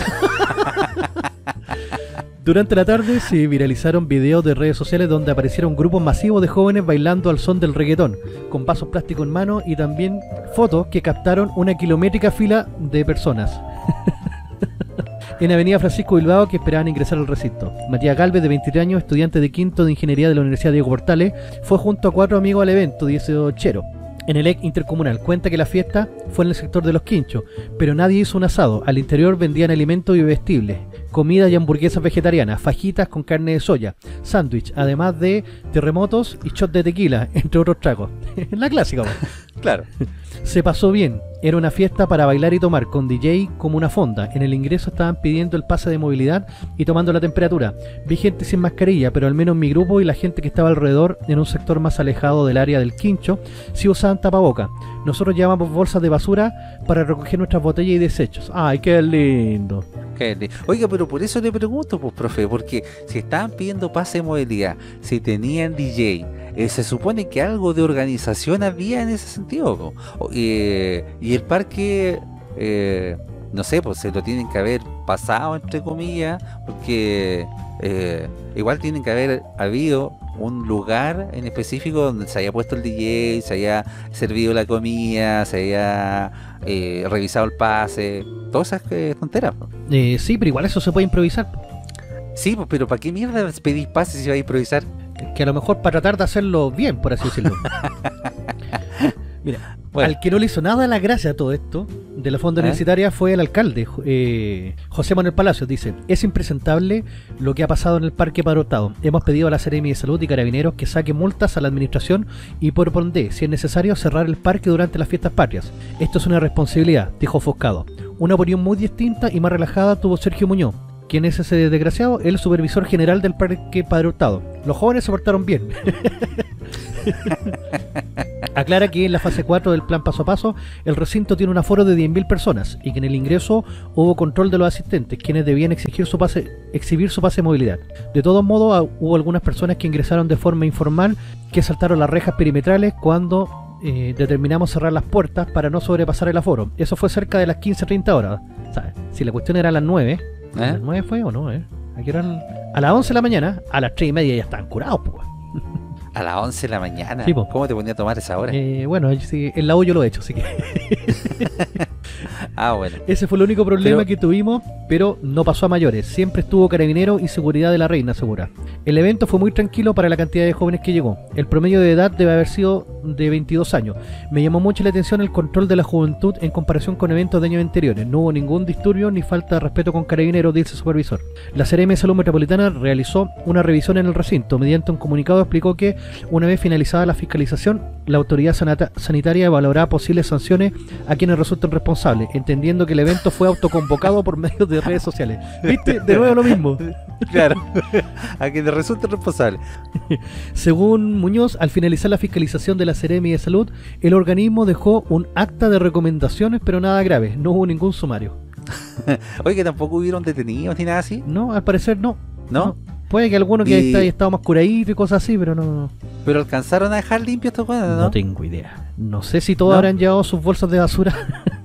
Durante la tarde se viralizaron videos de redes sociales donde aparecieron grupos masivos de jóvenes bailando al son del reggaetón, con vasos plásticos en mano, y también fotos que captaron una kilométrica fila de personas. en Avenida Francisco Bilbao que esperaban ingresar al recinto. Matías Galvez, de veintitrés años, estudiante de quinto de Ingeniería de la Universidad Diego Portales, fue junto a cuatro amigos al evento dieciochero. En el E C intercomunal cuenta que la fiesta fue en el sector de los Quinchos, pero nadie hizo un asado. Al interior vendían alimentos y bebestibles, comida y hamburguesas vegetarianas, fajitas con carne de soya, sándwich, además de terremotos y shot de tequila, entre otros tragos. La clásica, pues. Claro. Se pasó bien. Era una fiesta para bailar y tomar, con D J como una fonda. En el ingreso estaban pidiendo el pase de movilidad y tomando la temperatura. Vi gente sin mascarilla, pero al menos mi grupo y la gente que estaba alrededor, en un sector más alejado del área del Quincho, sí usaban tapaboca. Nosotros llevábamos bolsas de basura para recoger nuestras botellas y desechos. ¡Ay, qué lindo! Qué lindo. Oiga, pero por eso le pregunto, pues, profe, porque si estaban pidiendo pase de movilidad, si tenían D J, eh, se supone que algo de organización había en ese sentido, po. O, eh, y el parque, eh, no sé, pues se lo tienen que haber pasado, entre comillas, porque eh, igual tienen que haber habido un lugar en específico donde se haya puesto el D J, se haya servido la comida, se haya eh, revisado el pase, todas esas eh, tonteras, po. Eh, sí, pero igual eso se puede improvisar. Sí, pues, pero ¿para qué mierda pedís pase si va a improvisar? Que a lo mejor para tratar de hacerlo bien, por así decirlo. Mira, bueno, al que no le hizo nada la gracia a todo esto de la fonda ¿Eh? universitaria fue el alcalde, eh, José Manuel Palacios. Dice: es impresentable lo que ha pasado en el Parque Padre Hurtado. Hemos pedido a la Seremi de Salud y Carabineros que saquen multas a la administración y propondré, si es necesario, cerrar el parque durante las fiestas patrias. Esto es una responsabilidad, dijo ofuscado. Una opinión muy distinta y más relajada tuvo Sergio Muñoz. ¿Quién es ese desgraciado? El supervisor general del Parque Padre Hurtado. Los jóvenes se portaron bien. Aclara que en la fase cuatro del plan paso a paso, el recinto tiene un aforo de diez mil personas y que en el ingreso hubo control de los asistentes, quienes debían exigir su pase, exhibir su pase de movilidad. De todos modos, hubo algunas personas que ingresaron de forma informal que saltaron las rejas perimetrales cuando eh, determinamos cerrar las puertas para no sobrepasar el aforo. Eso fue cerca de las quince a treinta horas. O sea, si la cuestión era a las nueve... ¿Eh? ¿A las nueve fue o no? ¿Eh? Aquí eran a las once de la mañana, a las tres y media ya estaban curados, pues. A las once de la mañana. Sí, ¿cómo te ponía a tomar esa hora? Eh, bueno, sí, en la U yo lo he hecho, así que. Ah, bueno. Ese fue el único problema pero... que tuvimos, pero no pasó a mayores. Siempre estuvo Carabinero y seguridad de la reina segura. El evento fue muy tranquilo para la cantidad de jóvenes que llegó. El promedio de edad debe haber sido de veintidós años. Me llamó mucho la atención el control de la juventud en comparación con eventos de años anteriores. No hubo ningún disturbio ni falta de respeto con Carabineros, dice el supervisor. La Seremi de Salud Metropolitana realizó una revisión en el recinto. Mediante un comunicado explicó que una vez finalizada la fiscalización, la autoridad sanitaria evaluará posibles sanciones a quienes resulten responsables, entendiendo que el evento fue autoconvocado por medios de redes sociales. ¿Viste? De nuevo lo mismo. Claro, a quienes resulten responsables. Según Muñoz, al finalizar la fiscalización de la Seremi de Salud, el organismo dejó un acta de recomendaciones, pero nada grave, no hubo ningún sumario. Oye, que tampoco hubieron detenidos ni nada así. No, al parecer no. ¿No? no. Puede que alguno que y... haya estado más curadito y cosas así, pero no. ¿Pero alcanzaron a dejar limpios estos cuadros, no? No tengo idea. No sé si todos ¿No? habrán llevado sus bolsas de basura.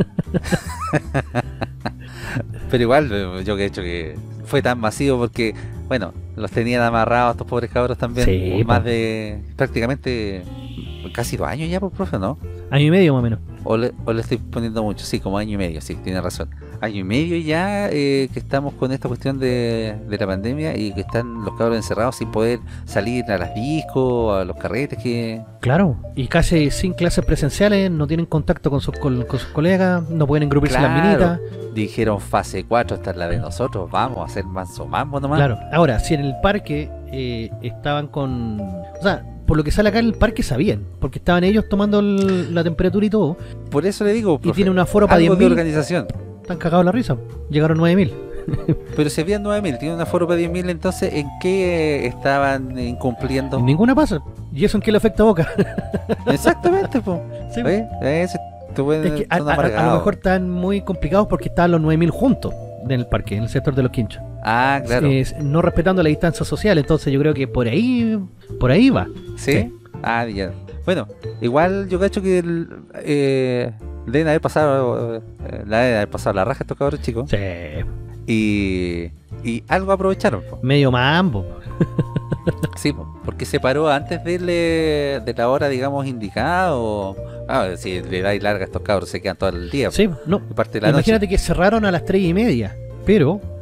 Pero igual, yo que he hecho que fue tan masivo porque, bueno, los tenían amarrados estos pobres cabros también. Sí, más po. de prácticamente casi dos años ya, por profe, ¿no? Año y medio más o menos. O le, o le estoy poniendo mucho, sí, como año y medio, sí, tiene razón. Año y medio ya eh, que estamos con esta cuestión de, de la pandemia y que están los cabros encerrados sin poder salir a las discos, a los carretes que... Claro, y casi sin clases presenciales, no tienen contacto con sus, con, con sus colegas, no pueden engrupirse claro, en las minitas. Dijeron fase cuatro, esta es la de nosotros, vamos a hacer manso mambo nomás. Claro, ahora, si en el parque eh, estaban con... O sea, por lo que sale acá en el parque sabían, porque estaban ellos tomando el, la temperatura y todo. Por eso le digo, profe, y tiene un aforo para diez algo mil. de organización. Están cagados la risa, llegaron nueve mil. Pero si habían nueve mil, tiene un aforo para diez mil, entonces ¿en qué estaban incumpliendo? Ninguna pasa. ¿Y eso en qué le afecta a Boca? Exactamente, pues. Sí. ¿Eh? Ese, es que a, a, a lo mejor están muy complicados porque estaban los nueve mil juntos en el parque, en el sector de los Quinchos. Ah, claro. Eh, no respetando la distancia social, entonces yo creo que por ahí por ahí va. ¿Sí? Sí. Ah, ya. Bueno, igual yo cacho que el, eh, deben haber pasado eh, la deben haber pasado la raja estos cabros chicos. Sí. Y, y algo aprovecharon. Po. Medio mambo. Sí, po, porque se paró antes de, le, de la hora, digamos, indicada. O, ah, si le dais larga a estos cabros, se quedan todo el día. Sí, no. Parte de la Imagínate noche. que cerraron a las tres y media, pero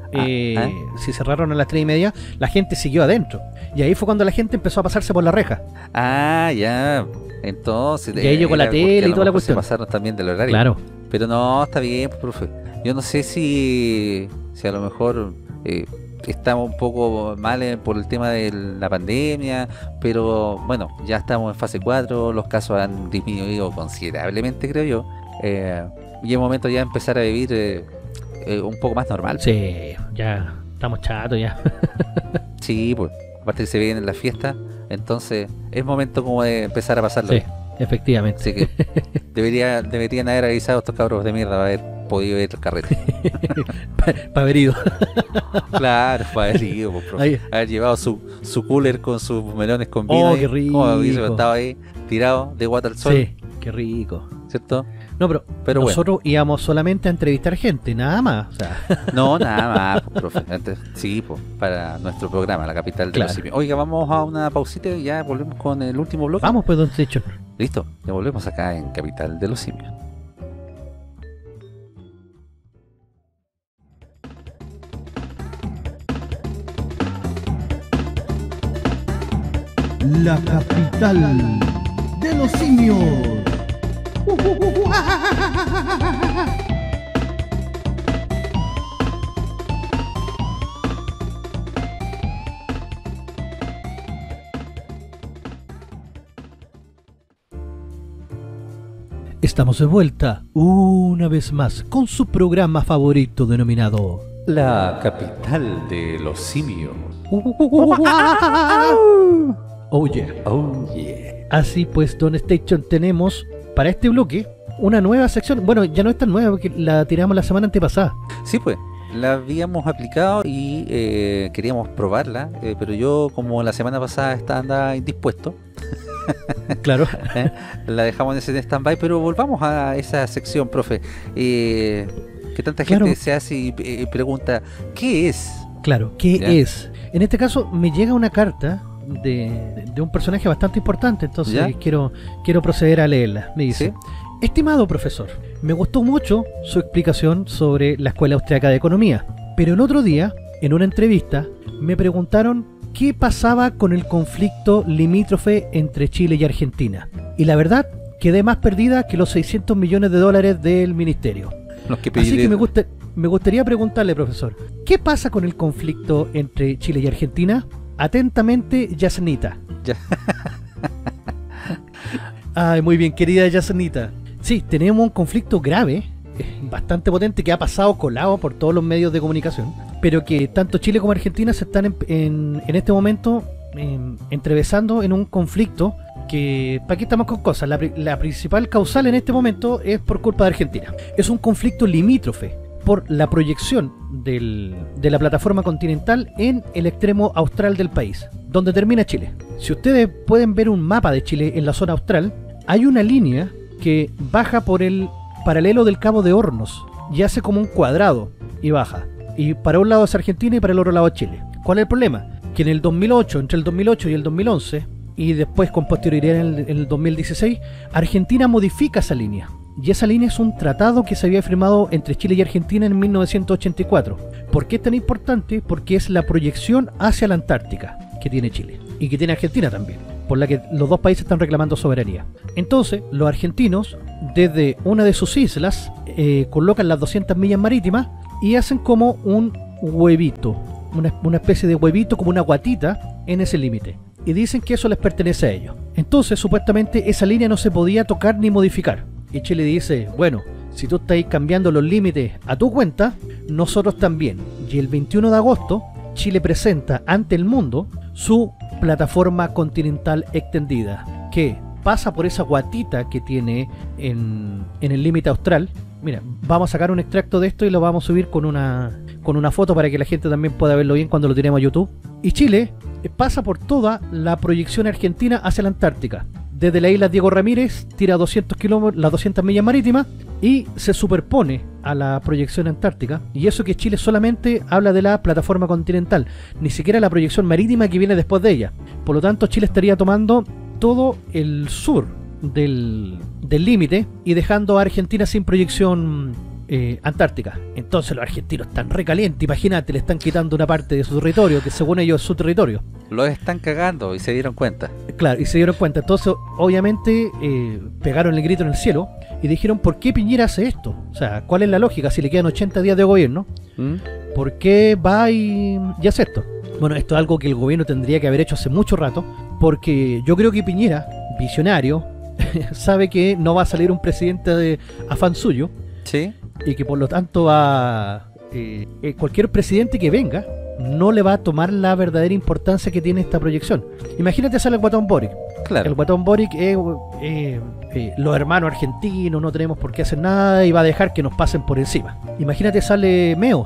eh, ah. si cerraron a las tres y media, la gente siguió adentro. Y ahí fue cuando la gente empezó a pasarse por la reja. Ah, ya. Entonces. Y ahí llegó la tele y toda la cuestión. Se pasaron también del horario. Claro. Pero no, está bien, pues, profe. Yo no sé si, si a lo mejor eh, estamos un poco mal eh, por el tema de la pandemia, pero bueno, ya estamos en fase cuatro, los casos han disminuido considerablemente, creo yo. Eh, y es momento ya de empezar a vivir eh, eh, un poco más normal. Sí, ya estamos chatos ya. Sí, pues, aparte que se vienen las fiestas, entonces es momento como de empezar a pasarlo. Sí, efectivamente. Así que debería, deberían haber avisado a estos cabros de mierda para haber podido ir al carrete. Para pa haber ido. Claro, para haber ido, pues, profe. Ahí. Haber llevado su, su cooler con sus melones con vino. Oh, ahí, qué rico. como hubiese estado ahí tirado de guata al sol. Sí, qué rico. ¿Cierto? No, pero, Pero nosotros íbamos solamente a entrevistar gente, nada más. O sea, No, nada más, pues, profe. Antes, sí, pues, para nuestro programa, La Capital de Claro. los Simios. Oiga, vamos a una pausita y ya volvemos con el último bloque. vamos pues, don Techo. Listo, ya volvemos acá en Capital de los Simios. La capital de los simios. Estamos de vuelta una vez más con su programa favorito denominado La Capital de los Simios. Oh yeah. Oh yeah. Así pues, Don Station, tenemos para este bloque una nueva sección. Bueno, ya no es tan nueva porque la tiramos la semana antepasada. Sí, pues, la habíamos aplicado y eh, queríamos probarla, eh, pero yo, como la semana pasada estaba andaba indispuesto, Claro. ¿eh? La dejamos en ese stand-by, pero volvamos a esa sección, profe. Eh, que tanta gente Claro. se hace y eh, pregunta, ¿qué es? Claro, ¿qué Ya. es? En este caso me llega una carta de, de un personaje bastante importante, entonces ¿Ya? quiero quiero proceder a leerla. Me dice: ¿Sí? Estimado profesor, me gustó mucho su explicación sobre la Escuela Austriaca de Economía, pero el otro día, en una entrevista, me preguntaron qué pasaba con el conflicto limítrofe entre Chile y Argentina. Y la verdad, quedé más perdida que los seiscientos millones de dólares del ministerio. Los que Así que pediré- me, gusta, me gustaría preguntarle, profesor, ¿qué pasa con el conflicto entre Chile y Argentina? Atentamente, Yasnita. Ya. Ay, muy bien, querida Yasnita. Sí, tenemos un conflicto grave, eh, bastante potente, que ha pasado colado por todos los medios de comunicación, pero que tanto Chile como Argentina se están en, en, en este momento en, entrevesando en un conflicto que, ¿para qué estamos con cosas? La, pri- la principal causal en este momento es por culpa de Argentina. Es un conflicto limítrofe por la proyección del, de la plataforma continental en el extremo austral del país, donde termina Chile. Si ustedes pueden ver un mapa de Chile en la zona austral, hay una línea que baja por el paralelo del Cabo de Hornos y hace como un cuadrado y baja. Y para un lado es Argentina y para el otro lado es Chile. ¿Cuál es el problema? Que en el dos mil ocho, entre el dos mil ocho y el dos mil once, y después con posterioridad en el, en el dos mil dieciséis, Argentina modifica esa línea. Y esa línea es un tratado que se había firmado entre Chile y Argentina en mil novecientos ochenta y cuatro. ¿Por qué es tan importante? Porque es la proyección hacia la Antártica que tiene Chile y que tiene Argentina también, por la que los dos países están reclamando soberanía. Entonces, los argentinos, desde una de sus islas, eh, colocan las doscientas millas marítimas y hacen como un huevito, una, una especie de huevito, como una guatita en ese límite. Y dicen que eso les pertenece a ellos. Entonces, supuestamente, esa línea no se podía tocar ni modificar. Y Chile dice, bueno, si tú estás cambiando los límites a tu cuenta, nosotros también. Y el veintiuno de agosto, Chile presenta ante el mundo su plataforma continental extendida, que pasa por esa guatita que tiene en, en el límite austral. Mira, vamos a sacar un extracto de esto y lo vamos a subir con una, con una foto para que la gente también pueda verlo bien cuando lo tiremos a YouTube. Y Chile pasa por toda la proyección argentina hacia la Antártica. Desde la isla Diego Ramírez tira doscientos kilómetros, las doscientas millas marítimas y se superpone a la proyección antártica. Y eso que Chile solamente habla de la plataforma continental, ni siquiera la proyección marítima que viene después de ella. Por lo tanto, Chile estaría tomando todo el sur del del límite y dejando a Argentina sin proyección eh, Antártica. Entonces los argentinos están recalientes, imagínate, le están quitando una parte de su territorio, que según ellos es su territorio. Los están cagando y se dieron cuenta. Claro, y se dieron cuenta. Entonces, obviamente, eh, pegaron el grito en el cielo y dijeron, ¿por qué Piñera hace esto? O sea, ¿cuál es la lógica? Si le quedan ochenta días de gobierno, ¿Mm? ¿por qué va y, y hace esto? Bueno, esto es algo que el gobierno tendría que haber hecho hace mucho rato, porque yo creo que Piñera, visionario, sabe que no va a salir un presidente de afán suyo, Sí. y que por lo tanto va eh, eh, cualquier presidente que venga no le va a tomar la verdadera importancia que tiene esta proyección. Imagínate, sale el guatón Boric. Claro. El guatón Boric es eh, eh, los hermanos argentinos, no tenemos por qué hacer nada y va a dejar que nos pasen por encima. Imagínate, sale Meo.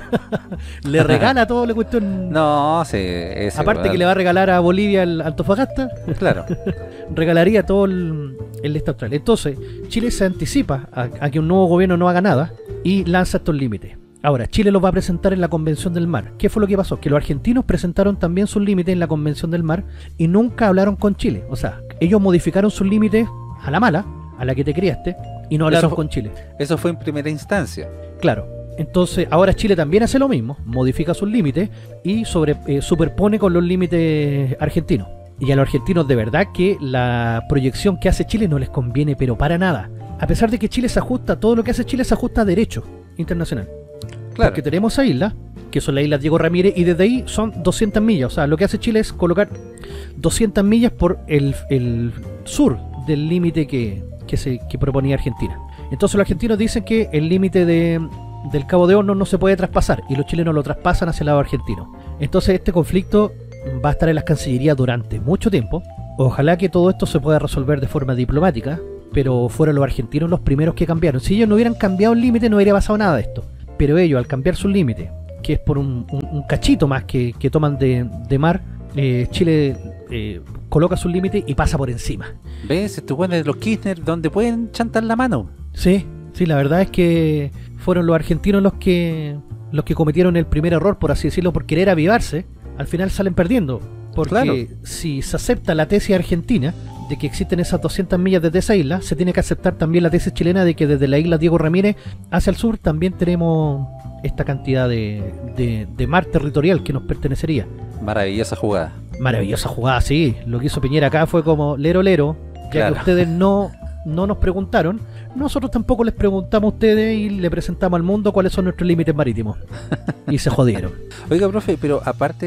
Le regala todo la cuestión. No, sí. ese Aparte weón. que le va a regalar a Bolivia el Antofagasta, Claro. regalaría todo el, el este austral. Entonces, Chile se anticipa a, a que un nuevo gobierno no haga nada y lanza estos límites. Ahora, Chile los va a presentar en la Convención del Mar. ¿Qué fue lo que pasó? Que los argentinos presentaron también sus límites en la Convención del Mar y nunca hablaron con Chile. O sea, ellos modificaron sus límites a la mala, a la que te criaste, y no hablaron Eso- con Chile. Eso fue en primera instancia. Claro. Entonces, ahora Chile también hace lo mismo, modifica sus límites y sobre, eh, superpone con los límites argentinos. Y a los argentinos de verdad que la proyección que hace Chile no les conviene, pero para nada. A pesar de que Chile se ajusta, todo lo que hace Chile se ajusta a derecho internacional. Claro. Porque tenemos esa isla, que son las islas Diego Ramírez, y desde ahí son doscientas millas. O sea, lo que hace Chile es colocar doscientas millas por el, el sur del límite que, que, se, que proponía Argentina. Entonces los argentinos dicen que el límite de, del Cabo de Hornos no se puede traspasar, y los chilenos lo traspasan hacia el lado argentino. Entonces este conflicto va a estar en las cancillerías durante mucho tiempo. Ojalá que todo esto se pueda resolver de forma diplomática, pero fueron los argentinos los primeros que cambiaron. Si ellos no hubieran cambiado el límite, no hubiera pasado nada de esto. Pero ellos, al cambiar su límite, que es por un, un, un cachito más que, que toman de, de mar, eh, Chile eh, coloca su límite y pasa por encima. ¿Ves? Estos buenos de los Kirchner donde pueden chantar la mano. Sí, sí, la verdad es que fueron los argentinos los que los que cometieron el primer error, por así decirlo, por querer avivarse. Al final salen perdiendo, porque Claro. si se acepta la tesis argentina de que existen esas doscientas millas desde esa isla, se tiene que aceptar también la tesis chilena de que desde la isla Diego Ramírez hacia el sur también tenemos esta cantidad de, de, de mar territorial que nos pertenecería. Maravillosa jugada. Maravillosa jugada, sí. Lo que hizo Piñera acá fue como lero lero, ya Claro. que ustedes no, no nos preguntaron, nosotros tampoco les preguntamos a ustedes y le presentamos al mundo cuáles son nuestros límites marítimos. Y se jodieron. Oiga, profe, pero aparte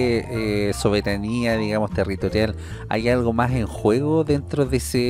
de eh, soberanía, digamos, territorial, ¿hay algo más en juego dentro de ese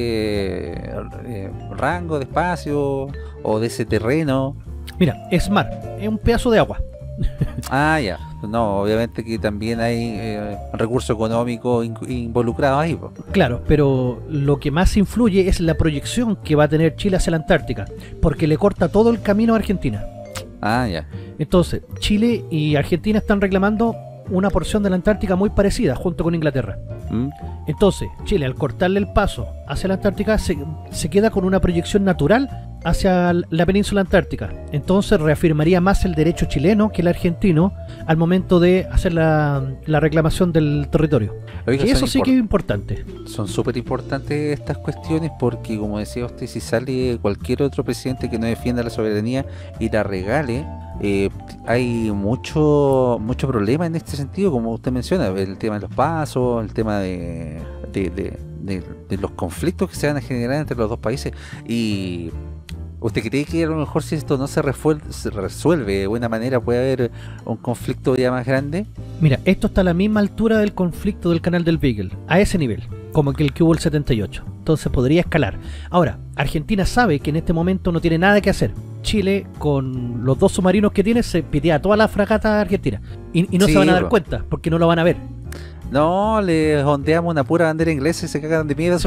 eh, rango de espacio o de ese terreno? Mira, es mar, es un pedazo de agua. Ah, ya. No, obviamente que también hay eh, recurso económico in- involucrado ahí, po. Claro, pero lo que más influye es la proyección que va a tener Chile hacia la Antártica, porque le corta todo el camino a Argentina. Ah, ya. Entonces, Chile y Argentina están reclamando una porción de la Antártica muy parecida, junto con Inglaterra. ¿Mm? Entonces, Chile, al cortarle el paso hacia la Antártica, se, se queda con una proyección natural hacia la península antártica. Entonces, reafirmaría más el derecho chileno que el argentino al momento de hacer la, la reclamación del territorio. Oiga, Y son eso sí impor- que es importante. Son súper importantes estas cuestiones porque, como decía usted, si sale cualquier otro presidente que no defienda la soberanía y la regale, eh, hay mucho mucho problema en este sentido, como usted menciona, el tema de los pasos, el tema de, de, de, de- de los conflictos que se van a generar entre los dos países. Y ¿usted cree que a lo mejor si esto no se, refuel- se resuelve de buena manera puede haber un conflicto ya más grande? Mira, esto está a la misma altura del conflicto del canal del Beagle, a ese nivel, como que el que hubo el setenta y ocho. Entonces podría escalar. Ahora, Argentina sabe que en este momento no tiene nada que hacer. Chile, con los dos submarinos que tiene, se pitea toda la fragata argentina. Y, y no Sí, se van a dar bro. cuenta, porque no lo van a ver. No, le ondeamos una pura bandera inglesa y se cagan de miedo.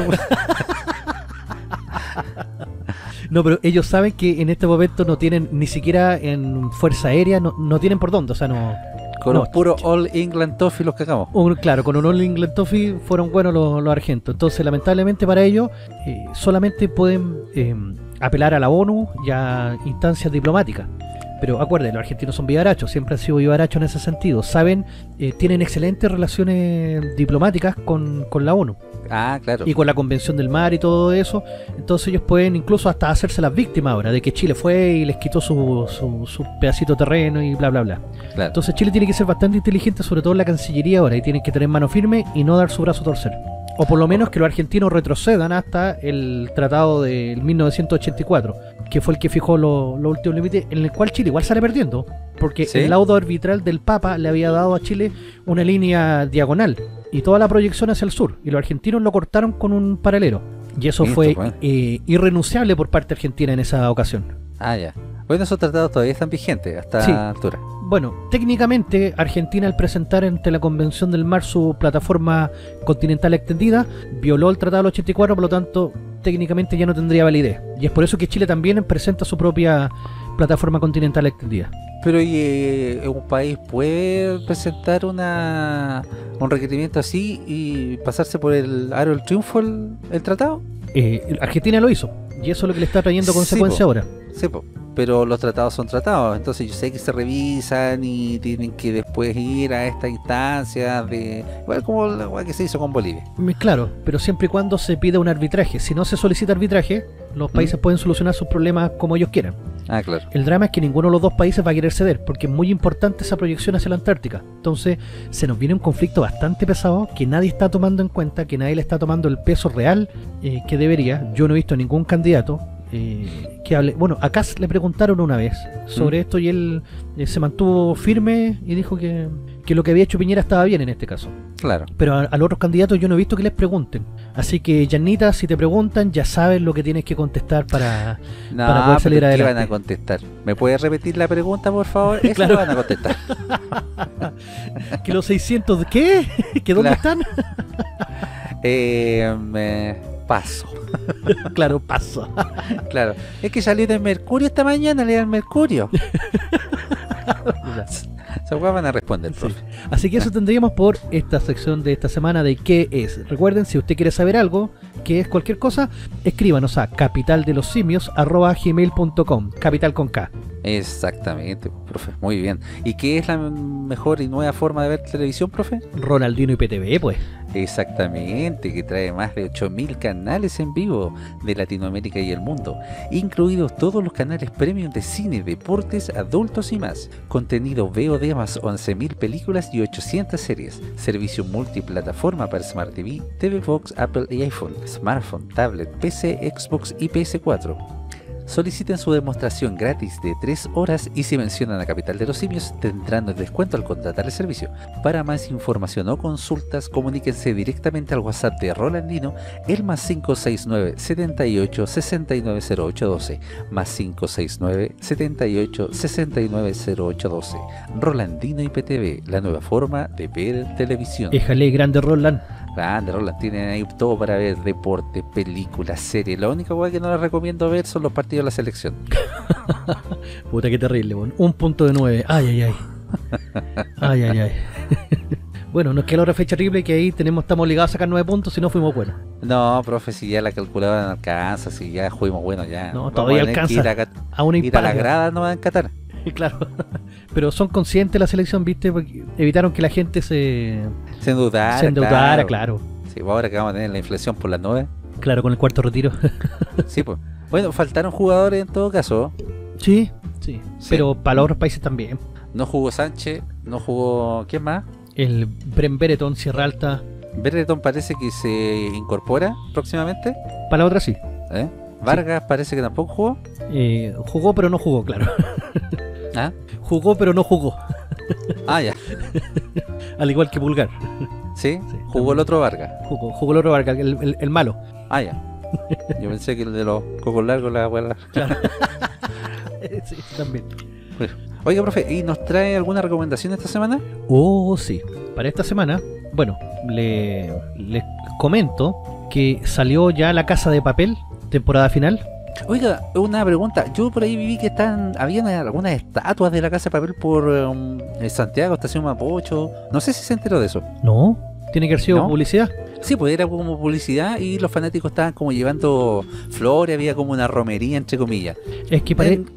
No, pero ellos saben que en este momento no tienen ni siquiera en fuerza aérea, no, no tienen por dónde, o sea, no... Con no, un puro All England Toffee los cagamos. un- claro, con un All England Toffee fueron buenos los, los argentos. Entonces, lamentablemente para ellos, eh, solamente pueden eh, apelar a la ONU y a instancias diplomáticas. Pero acuérdense, los argentinos son vivarachos, siempre han sido vivarachos en ese sentido. Saben, eh, tienen excelentes relaciones diplomáticas con, con la ONU. Ah, claro. Y con la Convención del Mar y todo eso. Entonces ellos pueden incluso hasta hacerse las víctimas ahora de que Chile fue y les quitó su, su, su pedacito de terreno y bla bla bla. Claro. Entonces Chile tiene que ser bastante inteligente, sobre todo en la Cancillería ahora, y tienen que tener mano firme y no dar su brazo a torcer. O por lo menos que los argentinos retrocedan hasta el tratado del mil novecientos ochenta y cuatro, que fue el que fijó los lo últimos límites, en el cual Chile igual sale perdiendo, porque ¿Sí? el laudo arbitral del Papa le había dado a Chile una línea diagonal y toda la proyección hacia el sur, y los argentinos lo cortaron con un paralelo, y eso Listo, fue bueno. eh, irrenunciable por parte argentina en esa ocasión. Ah, ya. Bueno, esos tratados todavía están vigentes hasta Sí. la altura. Bueno, técnicamente Argentina, al presentar ante la Convención del Mar su plataforma continental extendida, violó el Tratado del ochenta y cuatro, por lo tanto técnicamente ya no tendría validez, y es por eso que Chile también presenta su propia plataforma continental extendida. Pero ¿y, eh, un país puede presentar una un requerimiento así y pasarse por el aro del triunfo el, el tratado? Eh, Argentina lo hizo, y eso es lo que le está trayendo Sí, consecuencia po. ahora. Sí, po. Pero los tratados son tratados, entonces yo sé que se revisan y tienen que después ir a esta instancia de... Igual como la weá que se hizo con Bolivia. Mm, Claro, pero siempre y cuando se pida un arbitraje. Si no se solicita arbitraje, los países pueden solucionar sus problemas como ellos quieran. Ah, claro. El drama es que ninguno de los dos países va a querer ceder, porque es muy importante esa proyección hacia la Antártica. Entonces se nos viene un conflicto bastante pesado que nadie está tomando en cuenta, que nadie le está tomando el peso real eh, que debería. Yo no he visto ningún candidato eh, que hable... Bueno, a Kass le preguntaron una vez sobre ¿Mm? esto y él eh, se mantuvo firme y dijo que, que lo que había hecho Piñera estaba bien en este caso. Claro. Pero a, a los otros candidatos yo no he visto que les pregunten. Así que, Janita, si te preguntan, ya sabes lo que tienes que contestar para, No, para poder salir pero ¿qué adelante. van a contestar? ¿Me puedes repetir la pregunta, por favor? Eso Claro. lo van a contestar. ¿Que los seiscientos qué? ¿Que dónde Claro. están? eh, me paso. Claro, paso. Claro. Es que salió de Mercurio esta mañana, le dan Mercurio. Se van a responder, Sí. profe. Así que eso tendríamos por esta sección de esta semana de qué es. Recuerden, si usted quiere saber algo, que es cualquier cosa, escríbanos a capitaldelosimios arroba gmail punto com, capital con K. Exactamente, profe. Muy bien. ¿Y qué es la mejor y nueva forma de ver televisión, profe? Ronaldino y P T V, pues. Exactamente, que trae más de ocho mil canales en vivo de Latinoamérica y el mundo, incluidos todos los canales premium de cine, deportes, adultos y más. Contenido V O D más once mil películas y ochocientas series. Servicio multiplataforma para Smart T V, T V Box, Apple y iPhone, smartphone, tablet, P C, Xbox y P S cuatro. Soliciten su demostración gratis de tres horas y si mencionan a Capital de los Simios tendrán el descuento al contratar el servicio. Para más información o consultas, comuníquense directamente al WhatsApp de Rolandino, el más cinco seis nueve, setenta y ocho, sesenta y nueve cero ocho doce, más cinco seis nueve, setenta y ocho, sesenta y nueve cero ocho doce. Rolandino I P T V, la nueva forma de ver televisión. Éjale, grande Roland. Grande, Roland, tienen ahí todo para ver deporte, películas, series. La única cosa que no les recomiendo ver son los partidos de la selección. Puta, qué terrible, bueno. Un punto de nueve. Ay, ay, ay. Ay, ay, ay. Bueno, nos queda la otra fecha triple que ahí tenemos, estamos ligados a sacar nueve puntos si no fuimos buenos. No, profe, si ya la calculadora no alcanza, si ya fuimos buenos ya. No, Vamos todavía a tener que alcanza. Ir a, Cat- A una ir a la impagua. grada no en Qatar. Claro. Pero son conscientes de la selección, ¿viste? Porque evitaron que la gente se, Se endeudara. se endeudara, claro. Sí, pues ahora que vamos a tener la inflación por las nubes. Claro, con el cuarto retiro. Sí, pues. Bueno, faltaron jugadores en todo caso. Sí, sí. Sí. Pero para los otros países también. No jugó Sánchez, no jugó... ¿Quién más? El Bren Bereton, Sierra Alta. Berreton parece que se incorpora próximamente. Para la otra sí. ¿eh? Vargas parece que tampoco jugó. Eh, jugó pero no jugó, claro. ¿Ah? Jugó pero no jugó. Ah, ya. Al igual que Pulgar. Sí, Sí, jugó también. el otro Vargas. Jugó, jugó el otro Vargas, el, el- el malo. Ah, ya. Yo pensé que el de los cocos largos, la abuela. Sí, también. Oiga, profe, ¿y nos trae alguna recomendación esta semana? Oh, sí. Para esta semana, bueno, le, les comento que salió ya La Casa de Papel, temporada final. Oiga, una pregunta. Yo por ahí vi que están habían algunas estatuas de la Casa de Papel por um, en Santiago, Estación Mapocho. No sé si se enteró de eso. No, tiene que haber sido ¿No? publicidad. Sí, pues era como publicidad y los fanáticos estaban como llevando flores, había como una romería entre comillas. Es que pare- En-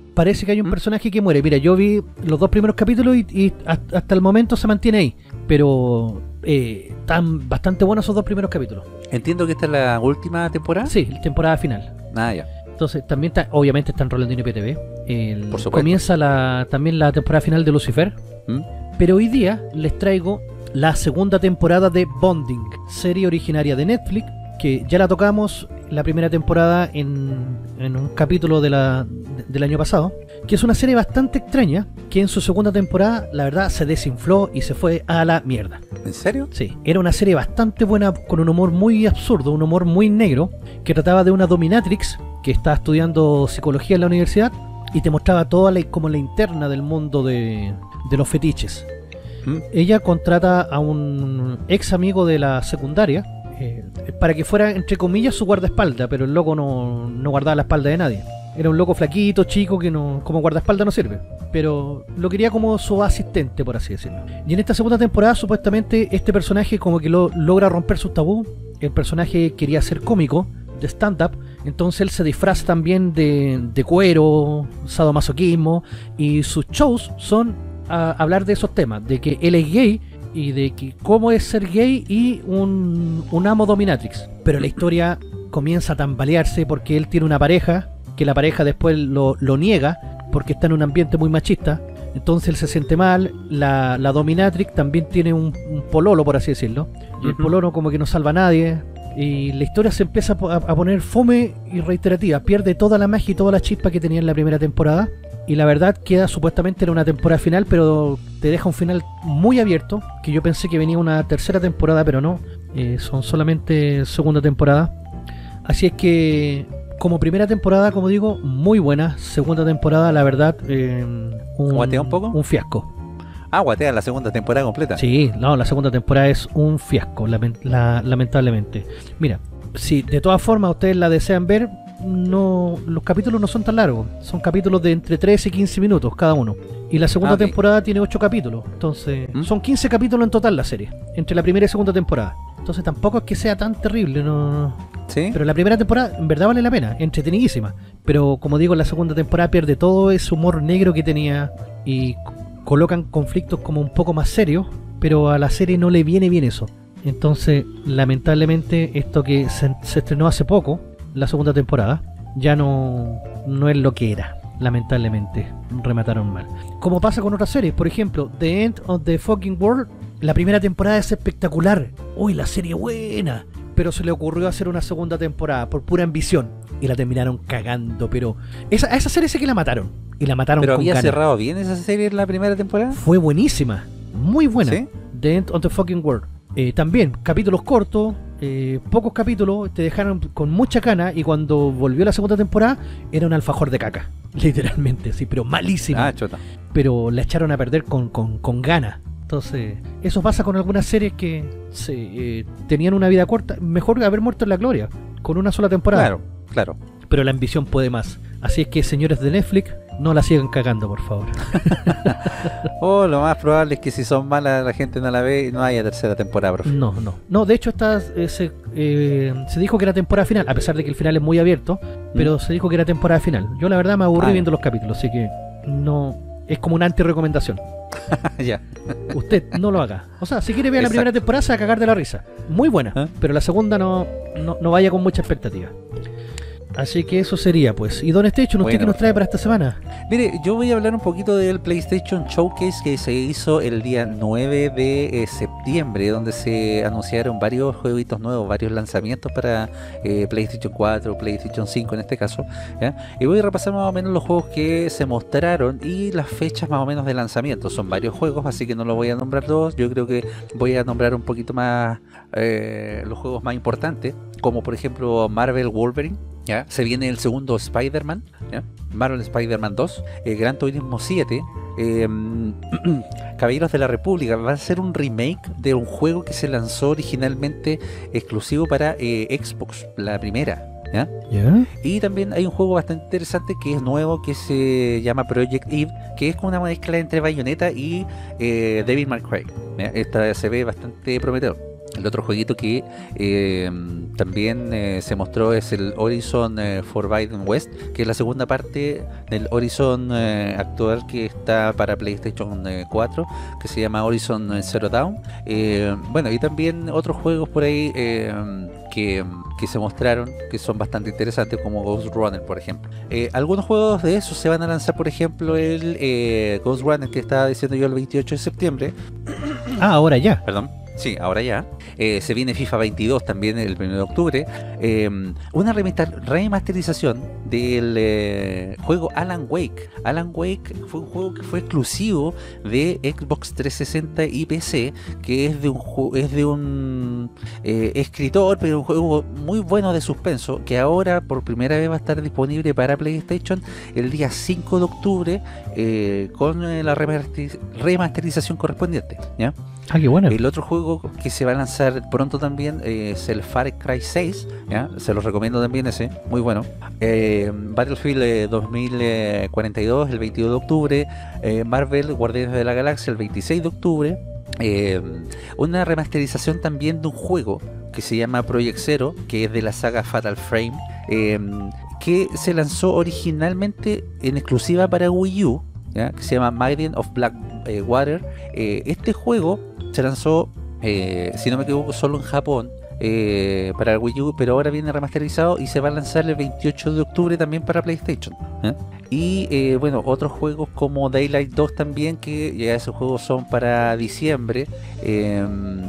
parece que hay un ¿Mm? personaje que muere. Mira, yo vi los dos primeros capítulos y, y hasta, hasta el momento se mantiene ahí. Pero eh, están bastante buenos esos dos primeros capítulos. Entiendo que esta es la última temporada. Sí, temporada final. Ah, ya. Entonces también está, obviamente está en Rolandino y P T V. El- Por supuesto. comienza la, también la temporada final de Lucifer. ¿Mm? Pero hoy día les traigo la segunda temporada de Bonding, serie originaria de Netflix, que ya la tocamos la primera temporada en, en un capítulo de la, de- del año pasado, que es una serie bastante extraña, que en su segunda temporada, la verdad, se desinfló y se fue a la mierda. ¿En serio? Sí, era una serie bastante buena, con un humor muy absurdo, un humor muy negro, que trataba de una dominatrix que estaba estudiando psicología en la universidad y te mostraba toda la, como la interna del mundo de, de los fetiches. ¿Mm? Ella contrata a un ex amigo de la secundaria eh, para que fuera, entre comillas, su guardaespaldas, pero el loco no, no guardaba la espalda de nadie. Era un loco flaquito, chico, que no, como guardaespaldas no sirve, pero lo quería como su asistente, por así decirlo. Y en esta segunda temporada, supuestamente, este personaje como que lo, logra romper sus tabú. El personaje quería ser cómico, de stand-up, entonces él se disfraza también de, de cuero, sadomasoquismo, y sus shows son a hablar de esos temas, de que él es gay y de que cómo es ser gay y un, un amo dominatrix. Pero la historia comienza a tambalearse porque él tiene una pareja, que la pareja después lo, lo niega porque está en un ambiente muy machista. Entonces él se siente mal. La, la dominatrix también tiene un, un pololo, por así decirlo, y el Ujú. pololo como que no salva a nadie. Y la historia se empieza a, po- a poner fome y reiterativa. Pierde toda la magia y toda la chispa que tenía en la primera temporada. Y la verdad queda supuestamente en una temporada final, pero te deja un final muy abierto. Que yo pensé que venía una tercera temporada, pero no. Eh, son solamente segunda temporada. Así es que, como primera temporada, como digo, muy buena. Segunda temporada, la verdad, eh, un, ¿Guatea un poco? un fiasco. Ah, guatea la segunda temporada completa. Sí, no, la segunda temporada es un fiasco, lamen- la- lamentablemente. Mira, si de todas formas ustedes la desean ver, no, los capítulos no son tan largos. Son capítulos de entre trece y quince minutos cada uno. Y la segunda Ah, ok. temporada tiene ocho capítulos. Entonces, ¿Mm? son quince capítulos en total la serie, entre la primera y segunda temporada. Entonces tampoco es que sea tan terrible, no. ¿Sí? Pero la primera temporada en verdad vale la pena, entretenidísima. Pero como digo, la segunda temporada pierde todo ese humor negro que tenía y c- colocan conflictos como un poco más serios, pero a la serie no le viene bien eso. Entonces, lamentablemente, esto que se, se estrenó hace poco, la segunda temporada, ya no, no es lo que era. Lamentablemente, remataron mal. Como pasa con otras series, por ejemplo, The End of the Fucking World, la primera temporada es espectacular. Uy, la serie buena. Pero se le ocurrió hacer una segunda temporada por pura ambición. Y la terminaron cagando, pero... Esa, a esa serie sí que la mataron. Y la mataron Pero con había ganas. cerrado bien esa serie en la primera temporada. Fue buenísima. Muy buena. ¿Sí? The End of the Fucking World. Eh, también, capítulos cortos, eh, pocos capítulos, te dejaron con mucha cana. Y cuando volvió la segunda temporada, era un alfajor de caca. Literalmente, sí, pero malísima. Ah, chota. Pero la echaron a perder con, con, con ganas. Entonces, eso pasa con algunas series que se, eh, tenían una vida corta. Mejor haber muerto en la gloria, con una sola temporada. Claro, claro. Pero la ambición puede más. Así es que, señores de Netflix, no la sigan cagando, por favor. O lo más probable es que si son malas la gente no la ve y no haya tercera temporada, profe. No, no. No, de hecho, esta, eh, se, eh, se dijo que era temporada final, a pesar de que el final es muy abierto, pero se dijo que era temporada final. Yo, la verdad, me aburrí Ah, viendo los capítulos, así que no. Es como una anti-recomendación. Ya. Usted no lo haga. O sea, si quiere ver la Exacto. primera temporada, se va a cagar de la risa. Muy buena, ¿Eh? pero la segunda no, no, no vaya con mucha expectativa. Así que eso sería, pues. ¿Y Don Station, usted Bueno, qué nos trae para esta semana? Mire, yo voy a hablar un poquito del PlayStation Showcase que se hizo el día nueve de eh, septiembre, donde se anunciaron varios jueguitos nuevos, varios lanzamientos para eh, PlayStation cuatro, PlayStation cinco en este caso, ¿ya? Y voy a repasar más o menos los juegos que se mostraron y las fechas más o menos de lanzamiento. Son varios juegos, así que no los voy a nombrar todos. Yo creo que voy a nombrar un poquito más eh, los juegos más importantes, como por ejemplo Marvel Wolverine. ¿Ya? Se viene el segundo Spider-Man, ¿ya? Marvel Spider-Man dos, eh, Gran Turismo siete, eh, Caballeros de la República. Va a ser un remake de un juego que se lanzó originalmente exclusivo para eh, Xbox, la primera, ¿ya? ¿Ya? Y también hay un juego bastante interesante que es nuevo, que se llama Project Eve, que es como una mezcla entre Bayonetta y eh, Devil May Cry, ¿ya? Esta se ve bastante prometedor. El otro jueguito que eh, también eh, se mostró es el Horizon eh, Forbidden West, que es la segunda parte del Horizon eh, actual que está para PlayStation eh, cuatro, que se llama Horizon Zero Dawn. Eh, bueno, y también otros juegos por ahí eh, que, que se mostraron, que son bastante interesantes, como Ghost Runner, por ejemplo. Eh, algunos juegos de esos se van a lanzar, por ejemplo, el eh, Ghost Runner que estaba diciendo yo el veintiocho de septiembre. Ah, ahora ya. Perdón. Sí, ahora ya. Eh, se viene FIFA veintidós también el primero de octubre. Eh, una remasterización del eh, juego Alan Wake. Alan Wake fue un juego que fue exclusivo de Xbox trescientos sesenta y P C, que es de un, es de un eh, escritor, pero un juego muy bueno de suspenso, que ahora por primera vez va a estar disponible para PlayStation el día cinco de octubre eh, con eh, la remasterización correspondiente, ¿ya? Ah, qué bueno. El otro juego que se va a lanzar pronto también eh, es el Far Cry seis, ¿ya? Se los recomiendo también ese, muy bueno. Eh, Battlefield eh, dos mil cuarenta y dos el veintidós de octubre, eh, Marvel Guardianes de la Galaxia el veintiséis de octubre, eh, una remasterización también de un juego que se llama Project Zero, que es de la saga Fatal Frame, eh, que se lanzó originalmente en exclusiva para Wii U, ¿ya? Que se llama Maiden of Black eh, Water. Eh, este juego se lanzó, eh, si no me equivoco, solo en Japón eh, para el Wii U, pero ahora viene remasterizado y se va a lanzar el veintiocho de octubre también para PlayStation, ¿eh? Y eh, bueno, otros juegos como Daylight dos también, que ya esos juegos son para diciembre. eh,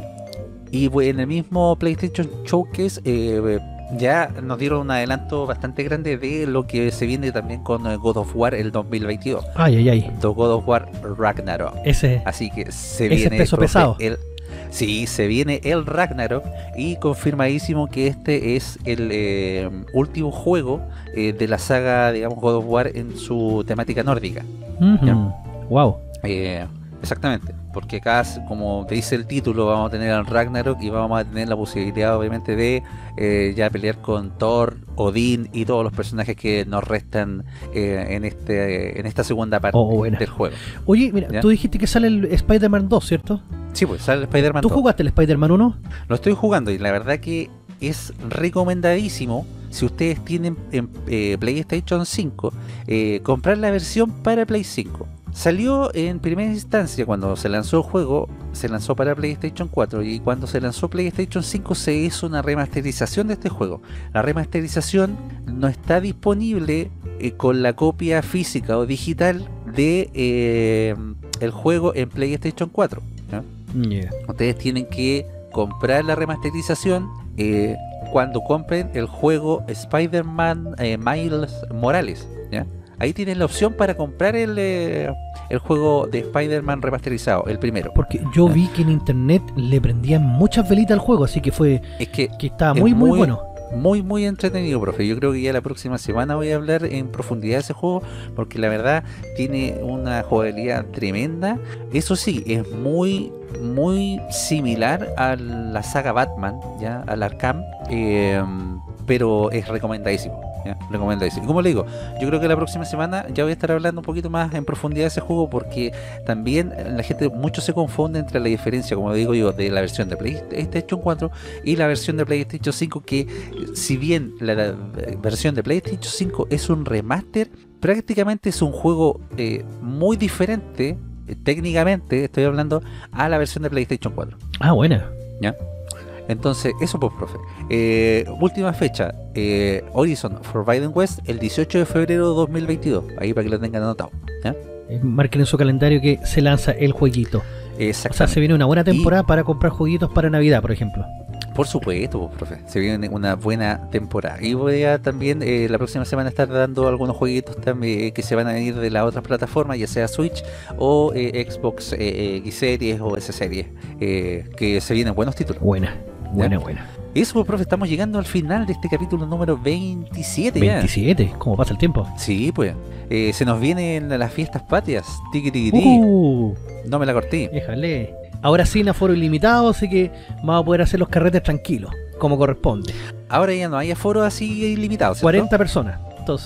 y bueno, en el mismo PlayStation Showcase eh, ya nos dieron un adelanto bastante grande de lo que se viene también con God of War el dos mil veintidós. Ay, ay, ay. The God of War Ragnarok. Ese, Así que se ese viene peso profe, pesado. el Sí, se viene el Ragnarok y confirmadísimo que este es el eh, último juego eh, de la saga, digamos, God of War en su temática nórdica. Uh-huh. Wow. Eh, exactamente, porque acá, como te dice el título, vamos a tener al Ragnarok y vamos a tener la posibilidad, obviamente, de eh, ya pelear con Thor, Odín y todos los personajes que nos restan eh, en este en esta segunda parte oh, del juego. Oye, mira, ¿Ya? Tú dijiste que sale el Spider-Man dos, ¿cierto? Sí, pues sale el Spider-Man ¿Tú dos. jugaste el Spider-Man uno? Lo estoy jugando y la verdad que es recomendadísimo, si ustedes tienen en eh, PlayStation cinco, eh, comprar la versión para Play cinco. Salió en primera instancia cuando se lanzó el juego, se lanzó para PlayStation cuatro, y cuando se lanzó PlayStation cinco se hizo una remasterización de este juego. La remasterización no está disponible eh, con la copia física o digital de eh, el juego en PlayStation cuatro, ¿no? Yeah. Ustedes tienen que comprar la remasterización eh, cuando compren el juego Spider-Man eh, Miles Morales, ¿ya? Ahí tienen la opción para comprar el, eh, el juego de Spider-Man remasterizado, el primero. Porque yo vi que en internet le prendían muchas velitas al juego, así que fue Es que que estaba es muy, muy muy- bueno. muy muy entretenido, profe. Yo creo que ya la próxima semana voy a hablar en profundidad de ese juego, porque la verdad tiene una jugabilidad tremenda. Eso sí, es muy muy similar a la saga Batman, ya, al Arkham, eh, pero es recomendadísimo, ya, recomendadísimo. Y como le digo, yo creo que la próxima semana ya voy a estar hablando un poquito más en profundidad de ese juego, porque también la gente mucho se confunde entre la diferencia, como digo yo, de la versión de PlayStation cuatro y la versión de PlayStation cinco, que si bien la, la versión de PlayStation cinco es un remaster, prácticamente es un juego eh, muy diferente, eh, técnicamente estoy hablando, a la versión de PlayStation cuatro. Ah, buena. ¿Ya? Entonces, eso pues, profe. Eh, última fecha, eh, Horizon Forbidden West, el dieciocho de febrero de dos mil veintidós. Ahí para que lo tengan anotado, ¿ya? Eh, Marquen en su calendario que se lanza el jueguito. O Exactamente. sea, se viene una buena temporada para comprar jueguitos para Navidad, por ejemplo. Por supuesto, pues, profe. Se viene una buena temporada. Y voy a también eh, la próxima semana estar dando algunos jueguitos también que se van a venir de las otras plataformas, ya sea Switch o eh, Xbox eh, X Series o S Series, eh, que se vienen buenos títulos. Buena, buena, buena. Y eso, pues, profe, estamos llegando al final de este capítulo número veintisiete ya. veintisiete, ¿cómo pasa el tiempo? Sí, pues. Eh, se nos vienen las fiestas patrias. Tiki tiki tiki. Uh, No me la corté. déjale. Ahora sí, en aforo ilimitado, así que vamos a poder hacer los carretes tranquilos, como corresponde. Ahora ya no hay aforo así ilimitado, ¿cierto? cuarenta personas. Entonces,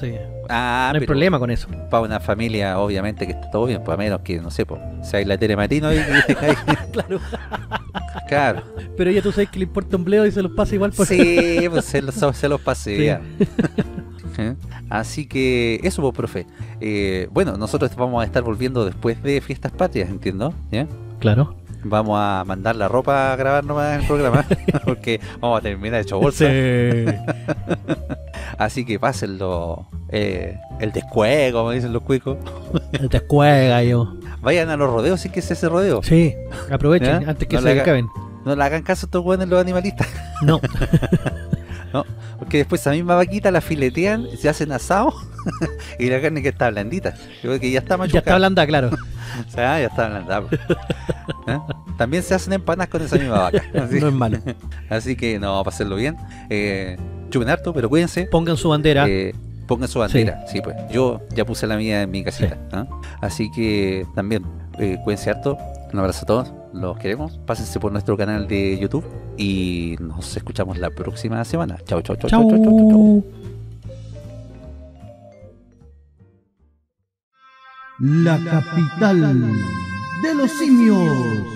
Ah, no hay pero problema con eso. para una familia, obviamente que está todo bien, pues a menos que, no sé, pues, sea la Tere Marino y... Claro. Claro. Pero ya tú sabes que le importa un bleo y se los pasa igual por... Sí, pues se los, se los pasea. Sí. ¿Eh? Así que eso, pues, profe. Eh, bueno, nosotros vamos a estar volviendo después de Fiestas Patrias, entiendo. ¿Ya? Claro. Vamos a mandar la ropa a grabar nomás en el programa, porque vamos a terminar hecho bolsa. Sí. Así que pásenlo, eh, el descuego, como dicen los cuicos. Te cuelga yo. Vayan a los rodeos, si es que es ese rodeo. Sí, aprovechen ¿Ya? antes que No se le haga- acaben. No le hagan caso a estos buenos los animalistas. No. No, porque después esa misma vaquita la filetean, se hacen asado y la carne que está blandita. Yo creo que ya está machucada. Ya está hablando, claro. O sea, ya está blandada. pues. ¿Eh? También se hacen empanadas con esa misma vaca. Así, No es malo. así que no, para hacerlo bien. Eh, chupen harto, pero cuídense. Pongan su bandera. Eh, pongan su bandera. Sí. pues. Yo ya puse la mía en mi casita. ¿ah? Así que también eh, cuídense harto. Un abrazo a todos. Los queremos. Pásense por nuestro canal de YouTube. Y nos escuchamos la próxima semana. Chau, chau, chau, chau, chau, chau, chau, chau. La capital de los simios.